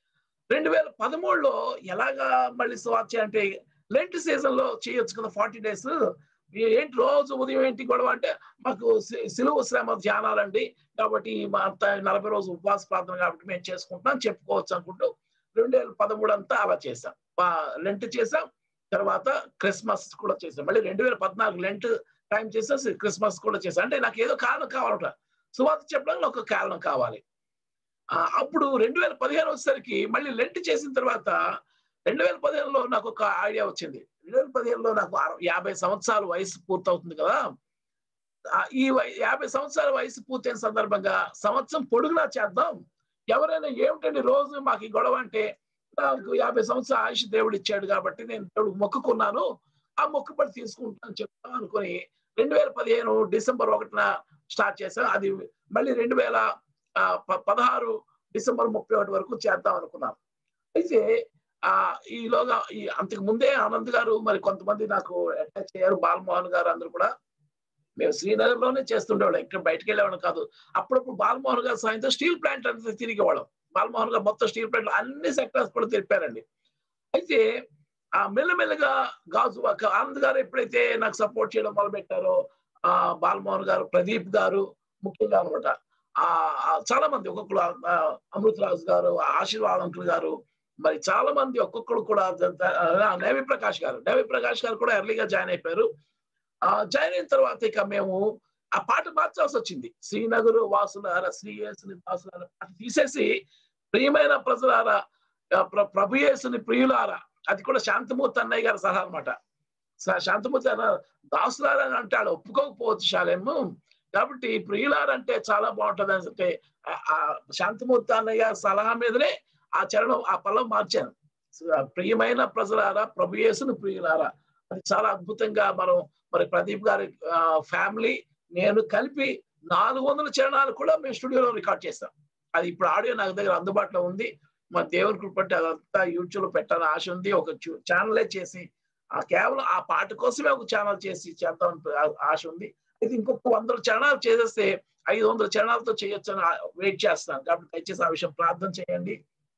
2013లో ఎలాగా మళ్ళీ సువార్త అంటే లెంట్ సీజన్ లో చేయొచ్చు కదా 40 days. ఏంటి రోజు ఉదయం ఏంటి గొడవ అంటే మాకు సిలువ శ్రమ ధ్యానాలండి, కాబట్టి మా అంత 40 రోజు ఉపవాస ప్రార్థన కాబట్టి మేము చేసుకుంటున్నాం చెప్పుకోవచ్చు అనుకుంటూ 2013 అంతా అలా చేసాం. లెంట్ చేసాం, తర్వాత క్రిస్మస్ కూడా చేసాం. మళ్ళీ 2014 లెంట్ టైం చేసేసి క్రిస్మస్ కూడా చేసాం. అంటే నాకు ఏదో కారణం కావాలట, సువార్త చెప్పడానికి ఒక కారణం కావాలి. అప్పుడు 2015 వచ్చేసరికి మళ్ళీ లెంట్ చేసిన తర్వాత 2015లో నాకు ఒక ఐడియా వచ్చింది. 2015లో నాకు 50 సంవత్సరాల వయసు పూర్తవుతుంది కదా. ఈ 50 సంవత్సరాల వయసు పూర్తయిన సందర్భంగా సంవత్సరం పొడుగునా చేద్దాం. ఎవరైనా ఏమిటండి రోజు మాకు ఈ గొడవ అంటే, నాకు 50 సంవత్సరాల ఆయుష్ దేవుడు ఇచ్చాడు కాబట్టి నేను దేవుడికి మొక్కుకున్నాను, ఆ మొక్కుబడి తీసుకుంటాను చెప్తాను అనుకుని 2015 డిసెంబర్ 1న స్టార్ట్ చేశాను. అది మళ్ళీ 2016 డిసెంబర్ 31 వరకు చేద్దాం అనుకున్నాను. అయితే ఈలోగా అంతకు ముందే ఆనంద్ గారు మరి కొంతమంది నాకు అటాచ్ అయ్యారు, బాలమోహన్ గారు అందరూ కూడా. మేము శ్రీనగర్ లోనే చేస్తుండేవాళ్ళం, ఇక్కడ బయటకు వెళ్ళేవాళ్ళం కాదు. అప్పుడప్పుడు బాలమోహన్ గారు సాయంతో స్టీల్ ప్లాంట్ అంతా తిరిగేవాళ్ళం. బాలమోహన్ గారు మొత్తం స్టీల్ ప్లాంట్ అన్ని సెక్టర్స్ కూడా తెలిపారండి. అయితే మెల్లమెల్లగా గాజు ఆనంద్ గారు ఎప్పుడైతే నాకు సపోర్ట్ చేయడం మొదలు పెట్టారో, బాలమోహన్ గారు, ప్రదీప్ గారు ముఖ్యంగా అనమాట, చాలా మంది ఒక్కొక్కరు, అమృతరాజు గారు, ఆశీర్వాద్ అంకుల్ గారు, మరి చాలా మంది ఒక్కొక్కరు కూడా, నేవి ప్రకాష్ గారు కూడా ఎర్లీగా జాయిన్ అయిపోయారు. జాయిన్ అయిన తర్వాత ఇక మేము ఆ పాట మార్చాల్సి వచ్చింది. శ్రీనగరు వాసులారా శ్రీయేసుని దాసులారా పాట తీసేసి ప్రియమైన ప్రజలారా ప్రభు యేసుని ప్రియులారా, అది కూడా శాంతమూర్తి అన్నయ్య గారి సలహా అనమాట. శాంతమూర్తి అన్న దాసులారా అంటే ఆడ ఒప్పుకోకపోవచ్చు శాలేము, కాబట్టి ప్రియులారంటే చాలా బాగుంటది అంటే శాంతమూర్తి అన్నయ్య సలహా మీదనే ఆ చరణం ఆ పల్లవి మార్చాను. ప్రియమైన ప్రజలారా ప్రభు యేసుని ప్రియులారా, అది చాలా అద్భుతంగా మనం మరి ప్రదీప్ గారి ఫ్యామిలీ నేను కలిపి 400 చరణాలు కూడా మేము స్టూడియోలో రికార్డ్ చేస్తాం. అది ఇప్పుడు ఆడియో నాకు దగ్గర అందుబాటులో ఉంది. మా దేవుని కృపట్టి అదంతా యూట్యూబ్ లో పెట్టాలని ఆశ ఉంది. ఒక ఛానలే చేసి కేవలం ఆ పాట కోసమే ఒక ఛానల్ చేసి చేద్దాం ఆశ ఉంది. అయితే ఇంకొక 100 చరణాలు చేసేస్తే 500 చరణాలతో చేయొచ్చు అని వెయిట్ చేస్తాను. కాబట్టి దయచేసి ఆ విషయం ప్రార్థన చేయండి.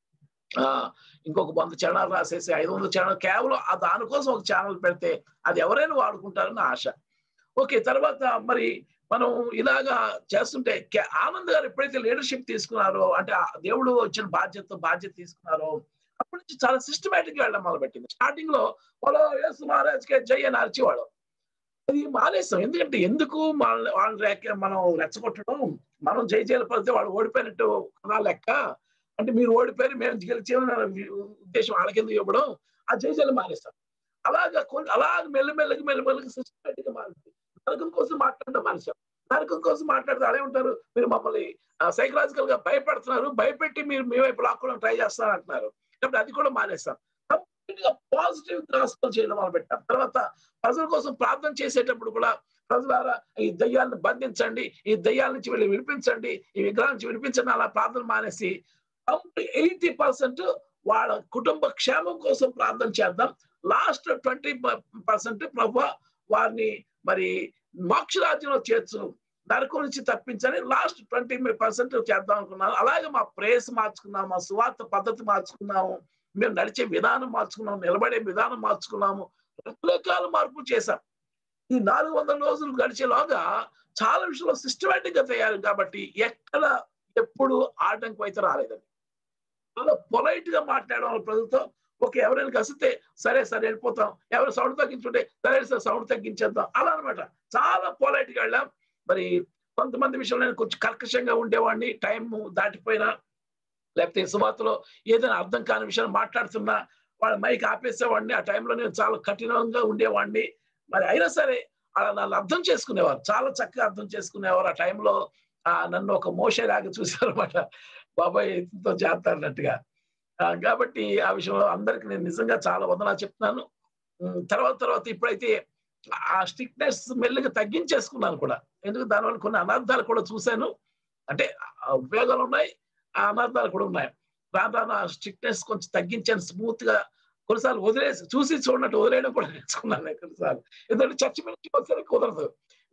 ఇంకొక 100 చరణాలు రాసేసి 500 చరణాలు కేవలం దానికోసం ఒక ఛానల్ పెడితే అది ఎవరైనా వాడుకుంటారని ఆశ. ఓకే, తర్వాత మరి మనం ఇలాగా చేస్తుంటే ఆనంద్ గారు ఎప్పుడైతే లీడర్షిప్ తీసుకున్నారో, అంటే దేవుడు వచ్చిన బాధ్యత తీసుకున్నారో, అప్పటి నుంచి చాలా సిస్టమేటిక్ గా వెళ్ళడం మొదలుపెట్టింది. స్టార్టింగ్ లో వాళ్ళు యేసు మహారాజ్కే జై అని అరిచేవాడు. అది మానేస్తాం. ఎందుకు వాళ్ళని మనం రెచ్చగొట్టడం, మనం జయజయలు పడితే వాళ్ళు ఓడిపోయినట్టు కదా లెక్క. అంటే మీరు ఓడిపోయి మేము గెలిచేమని ఉద్దేశం వాళ్ళకెందుకు ఇవ్వడం, ఆ జయజయలు మానేస్తాం. అలాగా మెల్లమెల్లగా సిస్టమేటిక్ గా మారింది. నరకం కోసం మాట్లాడడం మానేశాం. నరకం కోసం మాట్లాడితే అదే ఉంటారు, మీరు మమ్మల్ని సైకలాజికల్ గా భయపెడుతున్నారు, భయపెట్టి మీరు మీ వైపు లాక్కోవడం ట్రై చేస్తారు అంటున్నారు. కాబట్టి అది కూడా మానేస్తాం. కంప్లీట్ గా పాజిటివ్ గాస్పెల్ చేయడం మొదలు పెట్టాం. తర్వాత ప్రజల కోసం ప్రార్థన చేసేటప్పుడు కూడా ప్రజలారా ఈ దయ్యాలను బంధించండి, ఈ దయ్యాల నుంచి వెళ్ళి విడిపించండి, ఈ విగ్రహాల నుంచి విడిపించండి అలా ప్రార్థన మానేసి 80% వాళ్ళ కుటుంబ క్షేమం కోసం ప్రార్థన చేద్దాం. లాస్ట్ 20% ప్రభువా వారిని మరి మోక్ష రాజ్యంలో చేర్చు, నరకం నుంచి తప్పించని లాస్ట్ 20% చేద్దాం అనుకున్నాను. అలాగే మా ప్రేయస్ మార్చుకున్నాము, మా సువార్త పద్ధతి మార్చుకున్నాము, మేము నడిచే విధానం మార్చుకున్నాము, నిలబడే విధానం మార్చుకున్నాము, రకరకాల మార్పులు చేశాం. ఈ 400 రోజులు గడిచేలాగా చాలా విషయంలో సిస్టమేటిక్ గా తయారు కాబట్టి ఎక్కడ ఎప్పుడు ఆటంకం అయితే రాలేదండి. చాలా పొలైట్ గా మాట్లాడడం ప్రజలతో. ఓకే, ఎవరైనా కసితే సరే వెళ్ళిపోతాం, ఎవరు సౌండ్ తగ్గించుంటే సరే సౌండ్ తగ్గించేద్దాం, అలా అనమాట. చాలా పొలైట్ గా వెళ్ళాం. మరి కొంతమంది విషయంలో నేను కొంచెం కర్కశంగా ఉండేవాడిని, టైం దాటిపోయినా లేకపోతే సువార్తలో ఏదైనా అర్థం కాని విషయాలు మాట్లాడుతున్నా వాళ్ళ మైక్ ఆపేసేవాడిని. ఆ టైంలో నేను చాలా కఠినంగా ఉండేవాడిని. మరి అయినా సరే అలా నన్ను అర్థం చేసుకునేవారు, చాలా చక్కగా అర్థం చేసుకునేవారు. ఆ టైంలో నన్ను ఒక మోషేలాగా చూశారు అనమాట, బాబాయ్ ఎంతో చేస్తారన్నట్టుగా. కాబట్టి ఆ విషయంలో అందరికి నేను నిజంగా చాలా వందనాలు చెప్తున్నాను. తర్వాత ఇప్పుడైతే ఆ స్ట్రిక్ట్నెస్ మెల్లిగా తగ్గించేసుకున్నాను కూడా. ఎందుకు దానివల్ల కొన్ని అనర్థాలు కూడా చూశాను. అంటే ఉపయోగాలు ఉన్నాయి, ఆ అనర్థాలు కూడా ఉన్నాయి. రాను ఆ స్ట్రిక్ట్నెస్ కొంచెం తగ్గించాను, స్మూత్ గా. కొన్నిసార్లు చూసి చూడనట్టు వదిలేయడం కూడా నేర్చుకున్నాను కొన్నిసార్లు. ఎందుకంటే చర్చ నుంచి వచ్చేసరికి కుదరదు.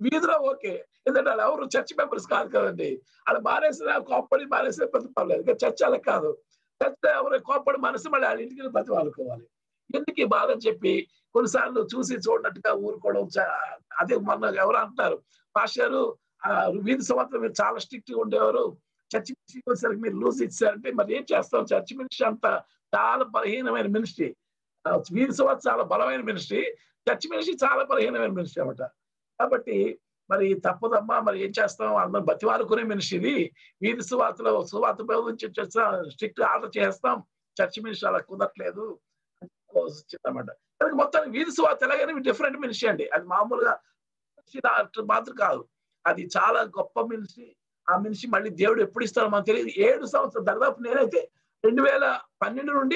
వీధిలో ఓకే, ఎందుకంటే వాళ్ళు ఎవరు చర్చ్ మెంబర్స్ కాదు కదండి. వాళ్ళు మానేసిన కోప్పడి మానేసిన ప్రతిపాలేదు. చర్చ్ అలా కాదు. చర్చ్ ఎవరు కోప్పడి మనసు మళ్ళీ వాళ్ళ ఇంటికి ప్రతిపాదుకోవాలి. ఎందుకు ఈ బాధ అని చెప్పి కొన్నిసార్లు చూసి చూడనట్టుగా ఊరుకోవడం. అదే మొన్న ఎవరు అంటారు, పాస్టర్ వీధి సంవత్సరం మీరు చాలా స్ట్రిక్ట్ గా ఉండేవారు, చర్చ్ మినిస్ట్రీకి వచ్చేసరికి మీరు లూజ్ ఇచ్చారంటే మరి ఏం చేస్తాం? చర్చ్ మినిస్ట్రీ అంత చాలా బలహీనమైన మినిస్ట్రీ. వీధి సంవత్సరం చాలా బలమైన మినిస్ట్రీ, చర్చ్ మినిస్ట్రీ చాలా బలహీనమైన మినిస్ట్రీ అన్నమాట. కాబట్టి మరి తప్పదమ్మా, మరి ఏం చేస్తాం? అందరం బతివారుకునే మినిస్ట్రీ. వీధి సువార్త బోధించి స్ట్రిక్ట్ ఆర్డర్ చేస్తాం, చర్చ్ మినిస్ట్రీ అలా కుదరట్లేదు అన్నమాట. మొత్తానికి వీధి సువార్త ఎలాగైనా డిఫరెంట్ మినిస్ట్రీ అండి. అది మామూలుగా మాత్రం కాదు, అది చాలా గొప్ప మినిస్ట్రీ. ఆ మినిస్ట్రీ మళ్ళీ దేవుడు ఎప్పుడు ఇస్తారో మనకు తెలియదు. 7 సంవత్సరాలు దాదాపు నేనైతే 2012 నుండి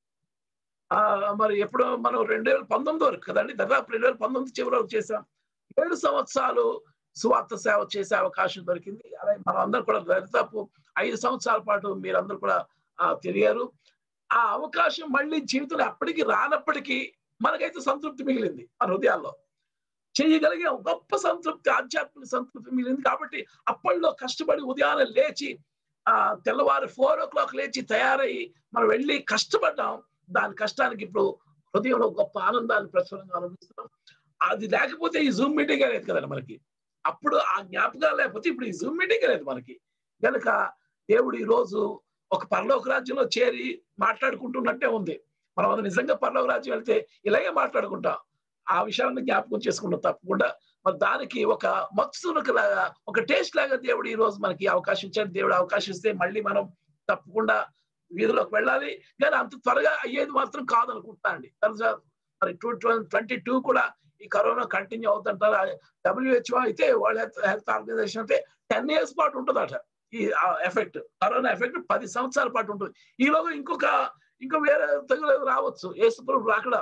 మరి ఎప్పుడు మనం 2019 వరకు కదండి, దాదాపు 2019 చివరి వరకు చేసాం. 7 సంవత్సరాలు సువార్త సేవ చేసే అవకాశం దొరికింది. అలాగే మనం అందరూ కూడా దాదాపు 5 సంవత్సరాల పాటు మీరందరూ కూడా తిరిగారు. ఆ అవకాశం మళ్ళీ జీవితంలో అప్పటికి రానప్పటికీ మనకైతే సంతృప్తి మిగిలింది. మన హృదయాల్లో చేయగలిగే గొప్ప సంతృప్తి, ఆధ్యాత్మిక సంతృప్తి మిగిలింది. కాబట్టి అప్పట్లో కష్టపడి ఉదయాన్నే లేచి తెల్లవారు 4 o'clock లేచి తయారయ్యి మనం వెళ్ళి కష్టపడ్డాం. దాని కష్టానికి ఇప్పుడు హృదయంలో గొప్ప ఆనందాన్ని ప్రచురంగా అనుభవిస్తున్నాం. అది లేకపోతే ఈ జూమ్ మీటింగ్ అనేది కదండి మనకి. అప్పుడు ఆ జ్ఞాపకాలు లేకపోతే ఇప్పుడు ఈ జూమ్ మీటింగ్ అనేది మనకి. కనుక దేవుడు ఈ రోజు ఒక పరలోక రాజ్యంలో చేరి మాట్లాడుకుంటున్నట్టే ఉంది. మనం అది నిజంగా పరలోక రాజ్యం వెళ్తే ఇలాగే మాట్లాడుకుంటాం. ఆ విషయాన్ని జ్ఞాపకం చేసుకుంటాం తప్పకుండా. మరి దానికి ఒక మత్సునకు లాగా, ఒక టేస్ట్ లాగా దేవుడు ఈ రోజు మనకి అవకాశం ఇచ్చాడు. దేవుడు అవకాశం ఇస్తే మళ్ళీ మనం తప్పకుండా వీధిలోకి వెళ్ళాలి. కానీ అంత త్వరగా అయ్యేది మాత్రం కాదనుకుంటా అండి. మరి 2022 కూడా ఈ కరోనా కంటిన్యూ అవుతుంటారు. WHO అయితే, వరల్డ్ హెల్త్ ఆర్గనైజేషన్ అయితే 10 years పాటు ఉంటుందట ఈ ఎఫెక్ట్. కరోనా ఎఫెక్ట్ 10 సంవత్సరాల పాటు ఉంటుంది. ఈలోగా ఇంకో వేరే తెగులు రావచ్చు. యేసుప్రభు రాకడ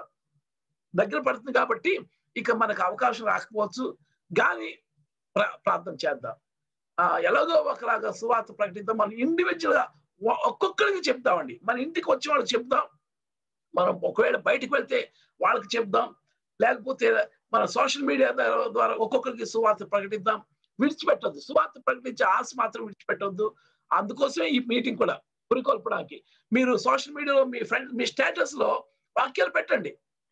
దగ్గర పడుతుంది కాబట్టి ఇక మనకు అవకాశం రాకపోవచ్చు. కానీ ప్రార్థన చేద్దాం. ఎలాగో ఒకలాగా సువార్త ప్రకటిద్దాం. మనం ఇండివిజువల్ గా ఒక్కొక్కరికి చెప్తామండి. మన ఇంటికి వచ్చే వాళ్ళకి చెప్దాం. మనం ఒకవేళ బయటికి వెళ్తే వాళ్ళకి చెప్దాం. లేకపోతే మన సోషల్ మీడియా ద్వారా ఒక్కొక్కరికి సువార్త ప్రకటిద్దాం. విడిచిపెట్టొద్దు. సువార్త ప్రకటించే ఆశ మాత్రం విడిచిపెట్టొద్దు. అందుకోసమే ఈ మీటింగ్ కూడా పురికొల్పడానికి మీరు సోషల్ మీడియాలో మీ స్టేటస్ లో వాక్యాలు పెట్టండి.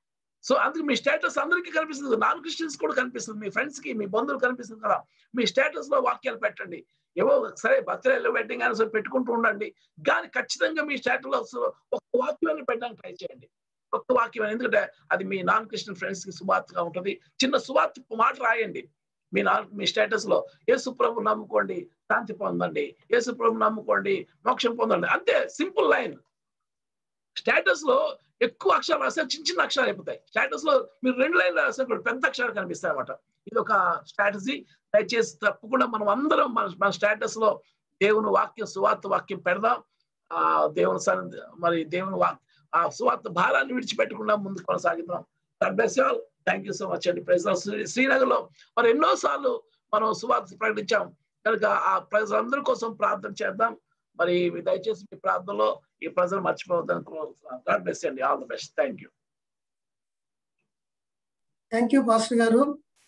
సో అందుకు మీ స్టేటస్ అందరికీ కనిపిస్తుంది, నాన్ క్రిస్టియన్స్ కూడా కనిపిస్తుంది, మీ ఫ్రెండ్స్ కి, మీ బంధువులు కనిపిస్తుంది కదా. మీ స్టేటస్ లో వాక్యాలు పెట్టండి. ఏవో సరే బర్త్డేలు, వెడ్డింగ్ యానివర్సరీ పెట్టుకుంటూ ఉండండి. కానీ ఖచ్చితంగా మీ స్టేటస్ లో ఒక వాక్యాన్ని పెట్టడానికి ట్రై చేయండి. ఒక్క వాక్యం, ఎందుకంటే అది మీ నాన్ క్రిస్టియన్ ఫ్రెండ్స్ కి సువార్తగా ఉంటుంది. చిన్న సువార్త మాట రాయండి మీ స్టేటస్ లో. యేసు ప్రభు నమ్ముకోండి, శాంతి పొందండి. యేసు ప్రభు నమ్ముకోండి, మోక్షం పొందండి. అంతే, సింపుల్ లైన్. స్టేటస్ లో ఎక్కువ అక్షరాలు రాస్తే చిన్న అక్షరాలు అయిపోతాయి. స్టేటస్ లో మీరు 2 లైన్లు రాస్తే పెద్ద అక్షరాలు కనిపిస్తాయి అన్నమాట. ఇది ఒక స్ట్రాటజీ. దయచేసి తప్పకుండా మనం అందరం మన స్టేటస్ లో దేవుని వాక్యం, సువార్త వాక్యం పెడదాం. దేవుని ఆ సువార్త భారాన్ని విడిచిపెట్టకుండా ముందుకు కొనసాగిద్దాం. God bless you all. Thank you so much అండి. శ్రీనగర్ లో మరి ఎన్నోసార్లు మనం సువార్త ప్రకటించాం కనుక ఆ ప్రజలందరి కోసం ప్రార్థన చేద్దాం. మరి దయచేసి మీ ప్రార్థనలో ఈ ప్రజలు మర్చిపోవద్దని కోరుతున్నాను. గాడ్ బ్లెస్ అండి. All the best. Thank you. Thank you pastor గారు.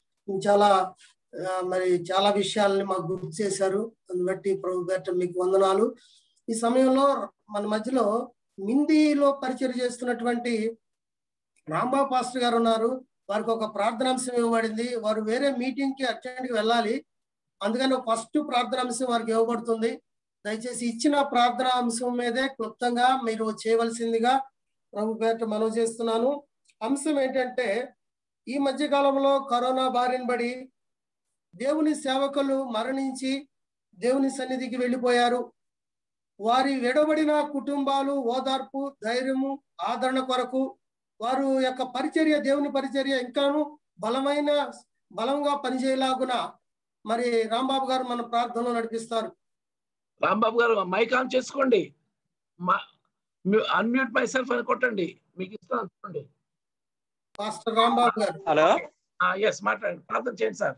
చాలా విషయాలని మాకు గుర్తు చేశారు. అందుని బట్టి ప్రభు గారు మీకు వందనాలు. ఈ సమయంలో మన మధ్యలో మిందిలో పరిచయం చేస్తున్నటువంటి రాంబాబు పాస్టర్ గారు ఉన్నారు. వారికి ఒక ప్రార్థనాంశం ఇవ్వబడింది. వారు వేరే మీటింగ్ కి అర్జెంట్ గా వెళ్ళాలి. అందుకని ఫస్ట్ ప్రార్థనాంశం వారికి ఇవ్వబడుతుంది. దయచేసి ఇచ్చిన ప్రార్థనాంశం మీదే క్లుప్తంగా మీరు చేయవలసిందిగా ప్రభు పేరిట మనవి చేస్తున్నాను. అంశం ఏంటంటే, ఈ మధ్య కాలంలో కరోనా బారిన పడి దేవుని సేవకులు మరణించి దేవుని సన్నిధికి వెళ్ళిపోయారు. వారి విడబడిన కుటుంబాలు ఓదార్పు, ధైర్యము, ఆదరణ కొరకు వారు యొక్క పరిచర్య, దేవుని పరిచర్య ఇంకాను బలంగా పనిచేయలాగున మరి రాంబాబు గారు మన ప్రార్థనలో నడిపిస్తారు. రాంబాబు గారు మైక్ ఆన్ చేసుకోండి. అన్మ్యూట్ మై సెల్ఫ్ అని కొట్టండి. మీకు ఇస్తాను చూడండి. పాస్టర్ రాంబాబు గారు. హలో. ఎస్, మాట్లాడండి. ప్రార్థన చేయండి సార్.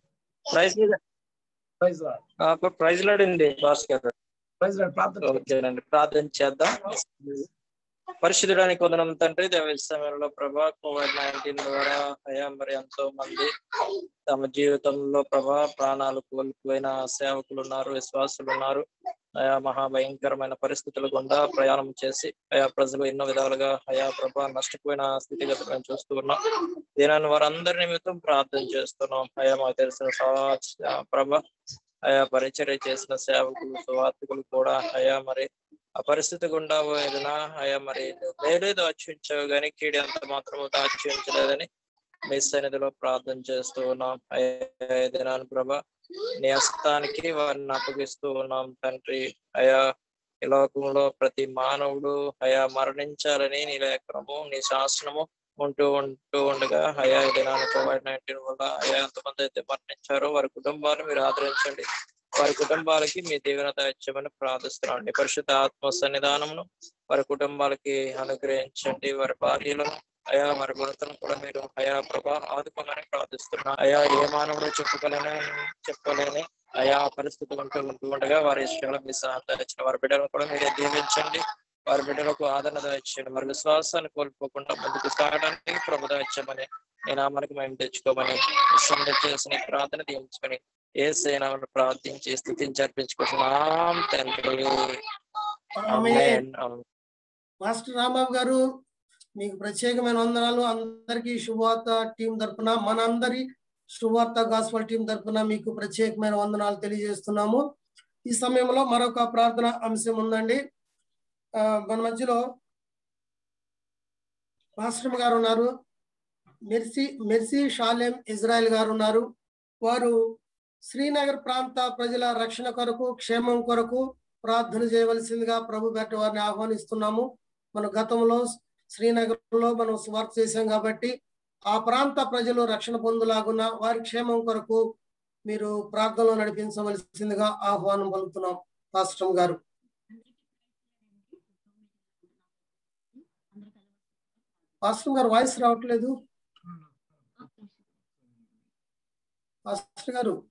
ప్రైజ్ లాడ్ అండి పాస్టర్ గారు. Praise lord. ప్రార్థన చేద్దాం. పరిశుద్ధుడానికి వందనం తండ్రి. దేవ సమయంలో ప్రభా COVID-19 ద్వారా అయ్యా మరి ఎంతో మంది తమ జీవితంలో ప్రభా ప్రాణాలు కోల్పోయిన సేవకులు ఉన్నారు, విశ్వాసులు ఉన్నారు. అయా మహాభయంకరమైన పరిస్థితుల గుండా ప్రయాణం చేసి అయా ప్రజలు ఎన్నో విధాలుగా అయా ప్రభా నష్టపోయిన స్థితిగతులను చూస్తూ ఉన్నాం. దీనిని వారందరి నిమిత్తం ప్రార్థన చేస్తున్నాం. అయా మాకు తెలిసిన ప్రభా అయా పరిచర్య చేసిన సేవకులు సువార్థికులు కూడా అయా మరి ఆ పరిస్థితి గుండా పోయినా అయా మరి మేలే దాచించావు కానీ కీడి అంత మాత్రము దాచించలేదని మీ సన్నిధిలో ప్రార్థన చేస్తూ ఉన్నాం. అయ్యా దినాన్ని ప్రభా నీ హస్తానికి వారిని అప్పగిస్తూ ఉన్నాం తండ్రి. అయా ఈ లోకంలో ప్రతి మానవుడు అయా మరణించాలని నీ లేఖనము నీ శాసనము ఉంటూ ఉండగా అయా ఈ దినాన్ని COVID-19 వల్ల అయా ఎంతమంది అయితే మరణించారో వారి కుటుంబాలను మీరు ఆదరించండి. వారి కుటుంబాలకి మీ దీవెన దయచేయమని ప్రార్థిస్తున్నాండి. పరిశుద్ధ ఆత్మ సన్నిధానమును వారి కుటుంబాలకి అనుగ్రహించండి. వారి భార్యలను అయా వారి భర్తను కూడా మీరు అయా ప్రభా ఆదుకోమని ప్రార్థిస్తున్నా. అయా ఏ మానవుడు చెప్పలేని అయా పరిస్థితి ఉంటూ ఉండగా వారి ఇష్టాలు మీ సహాయం దయచిన వారి బిడ్డలను కూడా మీరే దీవించండి. వారి బిడ్డలకు ఆదరణ దయచేయండి. వారి విశ్వాసాన్ని కోల్పోకుండా ముందుకు సాగడానికి ప్రభు దయచేయమని నేను నామానికి మేము తెచ్చుకోమని చేసిన ప్రార్థన దీవించుకొని ఏ సేనాలను ప్రార్థించి స్థితిని జరిపించుకుంటున్నాం తండ్రి. మాస్టర్ రాంబాబు గారు మీకు ప్రత్యేకమైన వందనాలు. అందరికీ శుభవార్త టీం తరఫున మనందరి శుభవార్త గాస్పల్ టీం తరఫున మీకు ప్రత్యేకమైన వందనాలు తెలియజేస్తున్నాము. ఈ సమయంలో మరొక ప్రార్థన అంశం ఉందండి. మన మధ్యలో మాస్టర్ గారు ఉన్నారు, మెర్సీ షాలేం ఇజ్రాయెల్ గారు ఉన్నారు. వారు శ్రీనగర్ ప్రాంత ప్రజల రక్షణ కొరకు క్షేమం కొరకు ప్రార్థన చేయవలసిందిగా ప్రభు పేట వారిని ఆహ్వానిస్తున్నాము. మన గతంలో శ్రీనగర్లో మనం సువార్త చేశాం కాబట్టి ఆ ప్రాంత ప్రజలు రక్షణ పొందులాగున వారి క్షేమం కొరకు మీరు ప్రార్థనలో నడిపించవలసిందిగా ఆహ్వానం పలుకుతున్నాం. పాస్టర్ గారు. పాస్టర్ గారు వాయిస్ రావట్లేదు. పాస్టర్ గారు.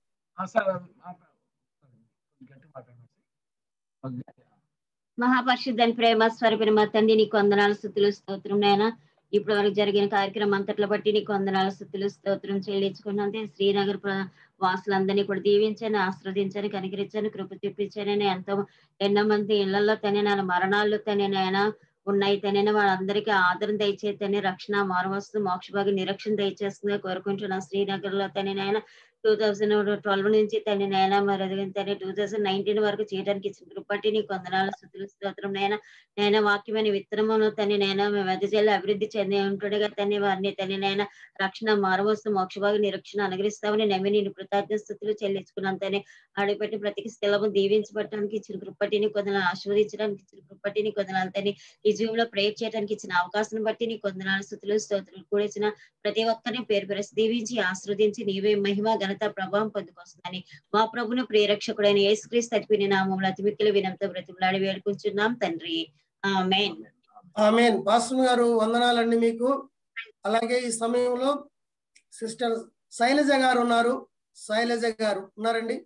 మహాపరిశుద్ధని ప్రేమ స్వరూపిణి మా తండ్రి నీకు వందనాలు స్తుతులు స్తోత్రం నాయనా. ఇప్పటి వరకు జరిగిన కార్యక్రమం అంతట్లో బట్టి నీకు వందనాలు స్తుతులు స్తోత్రం చెల్లించుకున్నంతే శ్రీనగర్ వాసులందరినీ కూడా దీవించని ఆశ్రదించని కనికరించని కృప చూపించని ఎన్నో మంది ఇళ్లలో తన మరణాలు తనైనా ఉన్నాయి తనైనా వాళ్ళందరికీ ఆదరణ దయచేతని రక్షణ మారవస్తు మోక్షభాగి నిరక్షణ దయచేస్తుందని కోరుకుంటున్నా. శ్రీనగర్ లో తనైనా 2012 నుంచి తనైనా మరి 2019 వరకు చేయడానికి ఇచ్చిన కృపట్టి నీకు వందనాలు స్తుతులు స్తోత్రం నైనా వాక్యమైన విత్తనమును తనైనా మేము వెదజల్లి అభివృద్ధి చెంది ఉంటుండగా వారిని తనైనా రక్షణ మారవస్తు మోక్షభాగి నిరక్షణ అనుగ్రహిస్తామని నమ్మి నేను కృతజ్ఞ స్థుతులు చెల్లించుకున్నాను. తనే అడిపెట్టి ప్రతి స్థలము దీవించబడటానికి ఇచ్చిన కృపట్టిని కొందనాలు ఆశీర్వదించడానికి ఇచ్చిన కృపట్టిని కొందనాలు తని ఈ జీవంలో ప్రేయర్ చేయడానికి ఇచ్చిన అవకాశం బట్టి నీకు వందనాలు స్తుతులు స్తోత్రులు కూడిన ప్రతి ఒక్కరిని పేరు పేరు దీవించి ఆశ్రవదించి నీవే మహిమ ఘనత ప్రభావం పొందుకొస్తుందని మా ప్రభును ప్రియరక్షకుడైన యేసుక్రీస్తు అతిపిని నామములో అతి మిక్కిలి వినంతో బ్రతిమలాడి వేడుకుంటున్నాం తండ్రి. ఆమేన్. ఆమేన్. పాస్టర్ గారు వందనాలండి మీకు. అలాగే ఈ సమయంలో సిస్టర్ శైలజ గారు ఉన్నారు. శైలజ గారు ఉన్నారండి.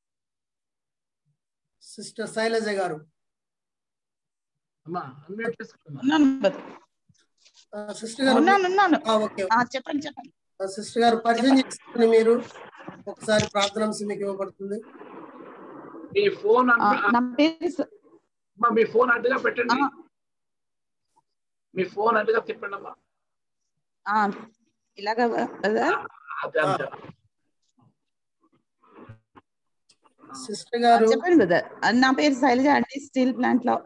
సిస్టర్ శైలజ గారు సిస్టర్ గారు చెప్పండి. సిస్టర్ గారు పరిచయం చేసుకుని మీరు ఒకసారి ప్రార్థన మీకు ఇవ్వబడుతుంది. మీ ఫోన్ అడ్డుగా పెట్టండి. మీ ఫోన్ అడ్డుగా తిప్పండి అమ్మా. ఇలాగా సిస్టర్ గారు చెప్పండి బ్రదర్. నా పేరు శైలజ అండి. స్టీల్ ప్లాంట్ లో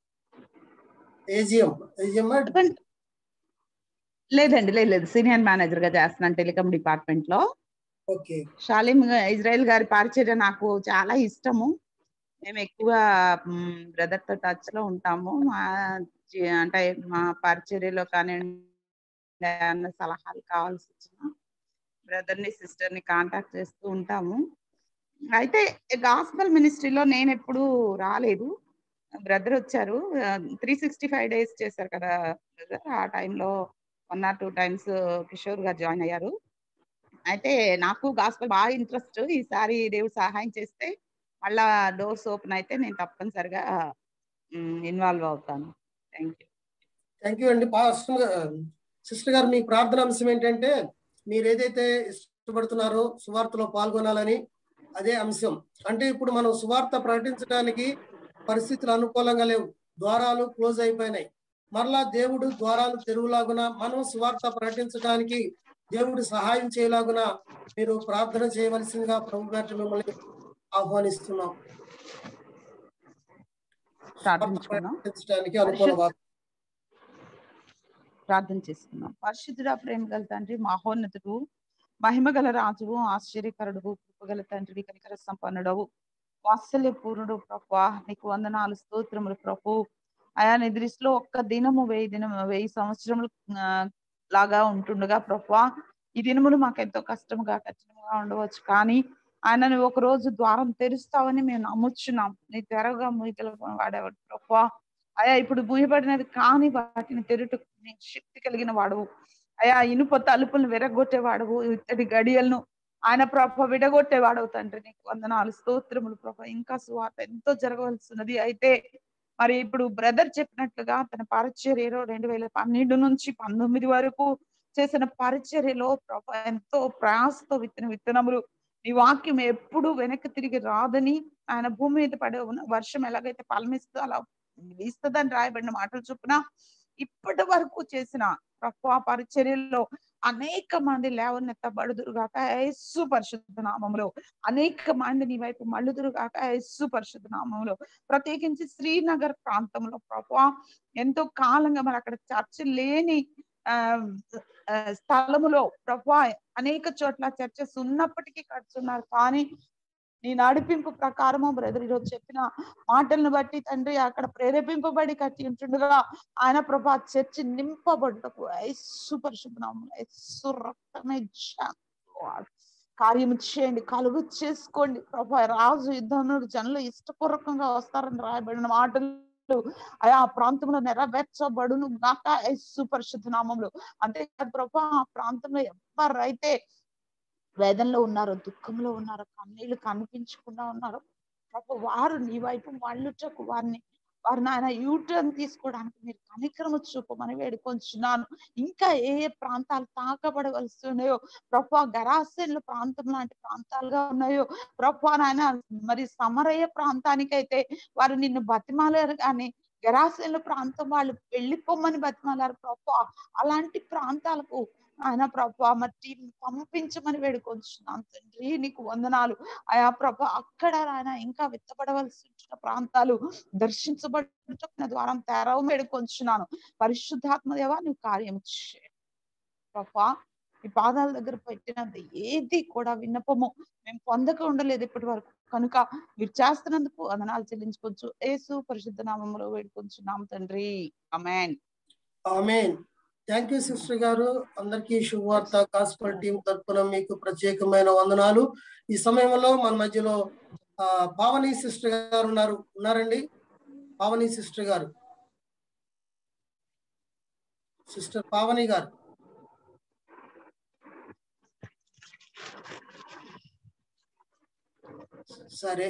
లేదండి లేదు సీనియర్ మేనేజర్ గా చేస్తున్నాను టెలికాం డిపార్ట్మెంట్ లో. షాలిం ఇజ్రాయెల్ గారి పరిచర్య నాకు చాలా ఇష్టము. మేము ఎక్కువ బ్రదర్ తో టచ్ లో ఉంటాము. అంటే మా పరిచర్యలో కానీ సలహాలు కావాల్సి వచ్చిన బ్రదర్ ని సిస్టర్ ని కాంటాక్ట్ చేస్తూ ఉంటాము. అయితే గాస్పల్ మినిస్ట్రీలో నేను ఎప్పుడు రాలేదు. బ్రదర్ వచ్చారు 365 days చేశారు కదా బ్రదర్. ఆ టైంలో 1 or 2 times కిషోర్ గారు జాయిన్ అయ్యారు. అయితే నాకు గాస్పల్ బాగా ఇంట్రెస్ట్. ఈసారి దేవుడు సహాయం చేస్తే మళ్ళా డోర్స్ ఓపెన్ అయితే నేను తప్పనిసరిగా ఇన్వాల్వ్ అవుతాను. Thank you. థ్యాంక్ యూ అండి. సిస్టర్ గారు, మీ ప్రార్థన అంశం ఏంటంటే మీరు ఏదైతే ఇష్టపడుతున్నారో సువార్తలో పాల్గొనాలని, అదే అంశం. అంటే ఇప్పుడు మనం సువార్త ప్రకటించడానికి పరిస్థితులు అనుకూలంగా లేవు, ద్వారాలు క్లోజ్ అయిపోయినాయి. మరలా దేవుడు ద్వారాలు తెరువులాగున మనం సువార్త ప్రకటించడానికి దేవుడు సహాయం చేయలాగున మీరు ప్రార్థన చేయవలసిందిగా ప్రభు పేరిట మిమ్మల్ని ఆహ్వానిస్తున్నాం. ప్రకటించడానికి అనుకూల ప్రార్థన చేసుకున్నాం. పరిశుద్ధుడా, ప్రేమ గల తండ్రి, మహోన్నతుడు, మహిమ గల రాజువు, ఆశ్చర్యకరుడు, కృపగల తండ్రి, కనికర సంపన్నుడవు, వాత్సల్య పూర్ణుడు ప్రభువా, నీకు వందనాలు, స్తోత్రములు ప్రభు. అయా నీ దృష్టిలో ఒక్క దినము 1000 సంవత్సరములు లాగా ఉంటుండగా ప్రభువా, ఈ దినములు మాకెంతో కష్టముగా కఠినంగా ఉండవచ్చు, కానీ ఆయన నువ్వు ఒక రోజు ద్వారం తెరుస్తావని మేము నమ్ముచున్నాం. నీ తెరగా మూయగల వాడేవాడు ప్రభువా. అయా ఇప్పుడు మూయబడినది కానీ వాటిని తెరుటకు నీ శక్తి కలిగిన వాడవు. అయా ఇనుప తలుపులను విరగొట్టేవాడవు, ఇత్తడి గడియలను ఆయన ప్రభ విడగొట్టేవాడవు తండ్రి. నీకు వందనాలు, స్తోత్రములు ప్రభ. ఇంకా సువార్త ఎంతో జరగవలసినది. అయితే మరి ఇప్పుడు బ్రదర్ చెప్పినట్లుగా తన పరిచర్యలో 2012 నుంచి 19 వరకు చేసిన పరిచర్యలో ప్రభ ఎంతో ప్రయాసతో విత్తన విత్తనములు, నీ వాక్యం ఎప్పుడు వెనక్కి తిరిగి రాదని, ఆయన భూమి మీద పడే వర్షం ఎలాగైతే ఫలమిస్తుందో అలా వీస్తుందని రాయబడిన మాటలు చొప్పున ఇప్పటి వరకు చేసిన ప్రభా పరిచర్యల్లో అనేక మంది లేవనెత్తబడుదురుగాక యేసు పరిశుద్ధ నామములో. అనేక మంది నీ వైపు మళ్ళుదురుగాక యేసు పరిశుద్ధ నామములో. ప్రత్యేకించి శ్రీనగర్ ప్రాంతంలో ప్రభా ఎంతో కాలంగా మరి అక్కడ చర్చ లేని స్థలములో ప్రభా అనేక చోట్ల చర్చస్ ఉన్నప్పటికీ కడుతున్నారు. కానీ నీ నడిపింపు ప్రకారము బ్రదర్ ఈరోజు చెప్పిన మాటలను బట్టి తండ్రి అక్కడ ప్రేరేపింపబడి కట్టి ఉంటుండగా ఆయన ప్రభా చర్చి నింపబడుటకు యేసు పరిశుద్ధ నామములో యేసు రక్తమే కార్యము చేయండి, కలుగు చేసుకోండి ప్రభా. రాజు యుద్ధంలో జనులు ఇష్టపూర్వకంగా వస్తారని రాయబడిన మాటలు ఆయా ప్రాంతంలో నెరవేర్చబడును గాక యేసు పరిశుద్ధ నామములో. అంతేకాదు ప్రభా ఆ ప్రాంతంలో ఎవరైతే వేదనలో ఉన్నారో, దుఃఖంలో ఉన్నారో, కన్నీళ్లు కనిపించకుండా ఉన్నారో ప్రభు, వారు నీ వైపు మళ్ళుటకు వారిని ఆయన యూటర్న్ తీసుకోవడానికి మీరు కనికరము చూపమని వేడుకొంచున్నాను. ఇంకా ఏ ఏ ప్రాంతాలు తాకబడవలసి ఉన్నాయో ప్రభు, గరాసేన్ల ప్రాంతం లాంటి ప్రాంతాలుగా ఉన్నాయో ప్రభు నాయన, మరి సమరయ్య ప్రాంతానికైతే వారు నిన్ను బతిమాలారు కానీ గరాసేన్ల ప్రాంతం వాళ్ళు వెళ్ళిపోమని బతిమాలారు ప్రభు. అలాంటి ప్రాంతాలకు ఆయన ప్రభా మట్టి పంపించమని వేడుకొంచున్నాను తండ్రి. నీకు వందనాలు ఆయా ప్రభా. అక్కడ ఆయన ఇంకా విత్తబడవలసి ఉంచిన ప్రాంతాలు దర్శించబడుతున్న ద్వారం తెరవ వేడుకొంచున్నాను. పరిశుద్ధాత్మ దేవా నువ్వు కార్యం చేయ ప్రభా. ఈ పాదాల దగ్గర పెట్టినది ఏది కూడా విన్నపము మేము పొందక ఉండలేదు ఇప్పటి వరకు, కనుక మీరు చేస్తున్నందుకు వందనాలు చెల్లించుకోవచ్చు. యేసు పరిశుద్ధ నామములో వేడుకొంచున్నాం తండ్రి. Amen. Amen. Thank you sister గారు. అందరికీ శుభవార్త గాస్పల్ టీం తరపున మీకు ప్రత్యేకమైన వందనాలు. ఈ సమయంలో మన మధ్యలో పావని సిస్టర్ గారు ఉన్నారండి. పావని సిస్టర్ గారు, సిస్టర్ పావని గారు. సరే,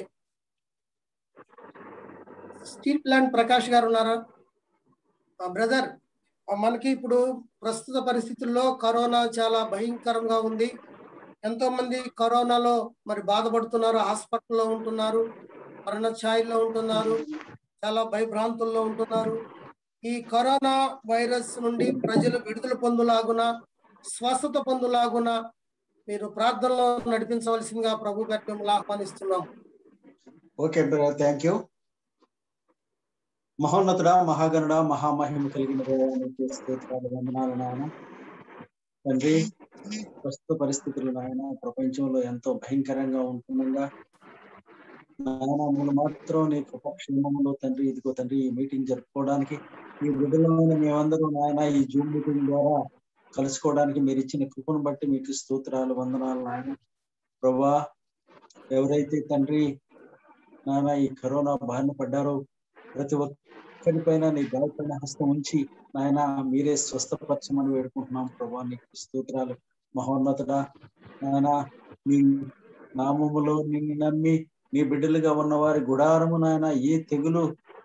స్టీల్ ప్లాంట్ ప్రకాష్ గారు ఉన్నారా? బ్రదర్, మనకి ఇప్పుడు ప్రస్తుత పరిస్థితుల్లో కరోనా చాలా భయంకరంగా ఉంది. ఎంతో మంది కరోనాలో మరి బాధపడుతున్నారు, హాస్పిటల్లో ఉంటున్నారు, మరణ ఛాయల్లో ఉంటున్నారు, చాలా భయభ్రాంతుల్లో ఉంటున్నారు. ఈ కరోనా వైరస్ నుండి ప్రజలు విడుదల పొందులాగున, స్వస్థత పొందులాగున మీరు ప్రార్థనలో నడిపించవలసిందిగా ప్రభు పేరిట మిమ్మల్ని ఆహ్వానిస్తున్నాం. Okay brother, thank you. మహోన్నతుడా, మహాగణుడా, మహామహిమ కలిగిన స్తోత్రాలు, వందనాలు నాయన తండ్రి. ప్రస్తుత పరిస్థితులు నాయన ప్రపంచంలో ఎంతో భయంకరంగా ఉంటుండగా నాయన మూడు మాత్రం నీ కృపక్షేమంలో తండ్రి ఇదిగో తండ్రి ఈ మీటింగ్ జరుపుకోవడానికి ఈ విడుదలైన మేమందరూ నాయన ఈ జూమ్ మీటింగ్ ద్వారా కలుసుకోవడానికి మీరు ఇచ్చిన కృపను బట్టి మీకు స్తోత్రాలు, వందనాలు నాయన ప్రభా. ఎవరైతే తండ్రి నాయన ఈ కరోనా బారిన పడ్డారో ప్రతి ఒక్కరి పైన నీ గాయపడిన హస్తం ఉంచి నాయన మీరే స్వస్థపరచమని వేడుకుంటున్నాం ప్రభా. నీకు స్తోత్రాలు మహోన్నతుడా. నాయన నీ నామములో నిన్ను నమ్మి నీ బిడ్డలుగా ఉన్న వారి గుడారము నాయన ఏ తెగులు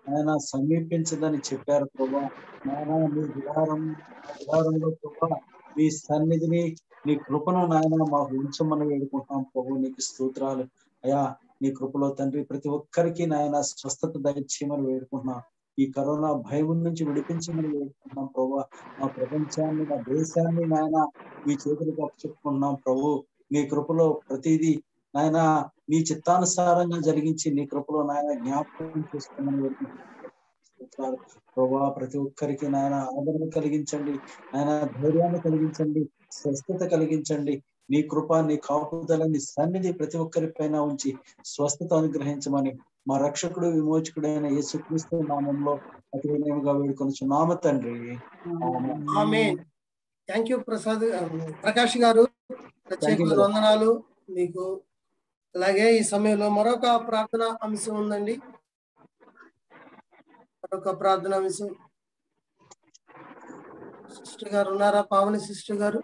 ఆయన సమీపించదని చెప్పారు ప్రభా. నాయన మీ విహారంలో ప్రభా మీ సన్నిధిని నీ కృపను నాయన మాకు ఉంచమని వేడుకుంటున్నాం ప్రభు. నీకు స్తోత్రాలు అయా. నీ కృపలో తండ్రి ప్రతి ఒక్కరికి నాయన స్వస్థత దయచేయమని వేడుకుంటున్నాం. ఈ కరోనా భయం నుంచి విడిపించమని వేడుకుంటున్నాం ప్రభు. మా ప్రపంచాన్ని మా దేశాన్ని నాయన మీ చేతులకు అప్పచెప్పుకుంటున్నాం ప్రభు. నీ కృపలో ప్రతిదీ నాయన నీ చిత్తానుసారంగా జరిగించి నీ కృపలో నాయన జ్ఞాపకం చేసుకోమని వేడుకుంటున్నాం ప్రభా. ప్రతి ఒక్కరికి నాయన ఆదరణ కలిగించండి, నాయన ధైర్యాన్ని కలిగించండి, స్వస్థత కలిగించండి. నీ కృప నీ కాపుదల నీ సన్నిధి ప్రతి ఒక్కరి పైన ఉంచి స్వస్థత అనుగ్రహించమని మా రక్షకుడు విమోచకుడైన యేసుక్రీస్తు నామంలో అతి వినయంగా వేడుకొనుచున్నాము తండ్రి. ఆమేన్. థ్యాంక్ యూ ప్రకాష్ గారు, ప్రత్యేక వందనాలు మీకు. అలాగే ఈ సమయంలో మరొక ప్రార్థన అంశం ఉందండి. మరొక ప్రార్థన అంశం సిస్టర్ గారు ఉన్నారా? పావని సిస్టర్ గారు.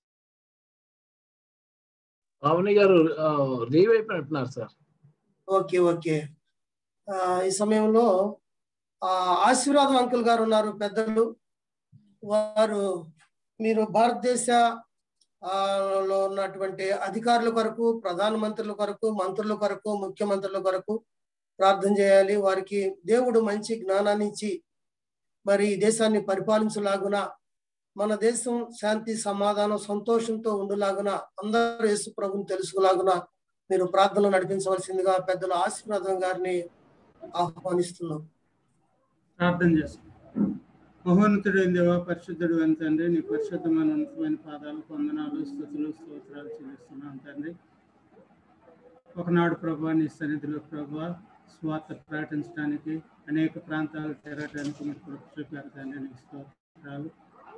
పావని గారు లీవ్ అయిపోయినట్టున్నారు సార్. Okay okay. ఈ సమయంలో ఆశీర్వాదం అంకుల్ గారు ఉన్నారు, పెద్దలు. వారు మీరు భారతదేశ లో ఉన్నటువంటి అధికారుల కొరకు, ప్రధానమంత్రుల కొరకు, మంత్రుల కొరకు, ముఖ్యమంత్రుల కొరకు ప్రార్థన చేయాలి. వారికి దేవుడు మంచి జ్ఞానాన్ని ఇచ్చి మరి ఈ దేశాన్ని పరిపాలించలాగున, మన దేశం శాంతి సమాధానం సంతోషంతో ఉండులాగున, అందరూ యేసు ప్రభుని తెలుసుకులాగున మీరు ప్రార్థనలు నడిపించవలసిందిగా పెద్దలు ఆశీర్వాదం గారిని ఆహ్వానిస్తున్నాం. ప్రార్థన చేస్తాం. మహోన్నతుడైన దేవ, పరిశుద్ధుడు అని తండ్రి, నీ పరిశుద్ధమైన ఉన్నతమైన పాదాలకు వందనాలు, స్తుతులు, స్తోత్రాలు చెల్లిస్తున్నాం తండ్రి. ఒకనాడు ప్రభా నీ సన్నిధిలో ప్రభా స్వార్థ ప్రకటించడానికి అనేక ప్రాంతాలు తిరగడానికి మీరు కృప చూపారు తండ్రి. నీకు స్తోత్రాలు.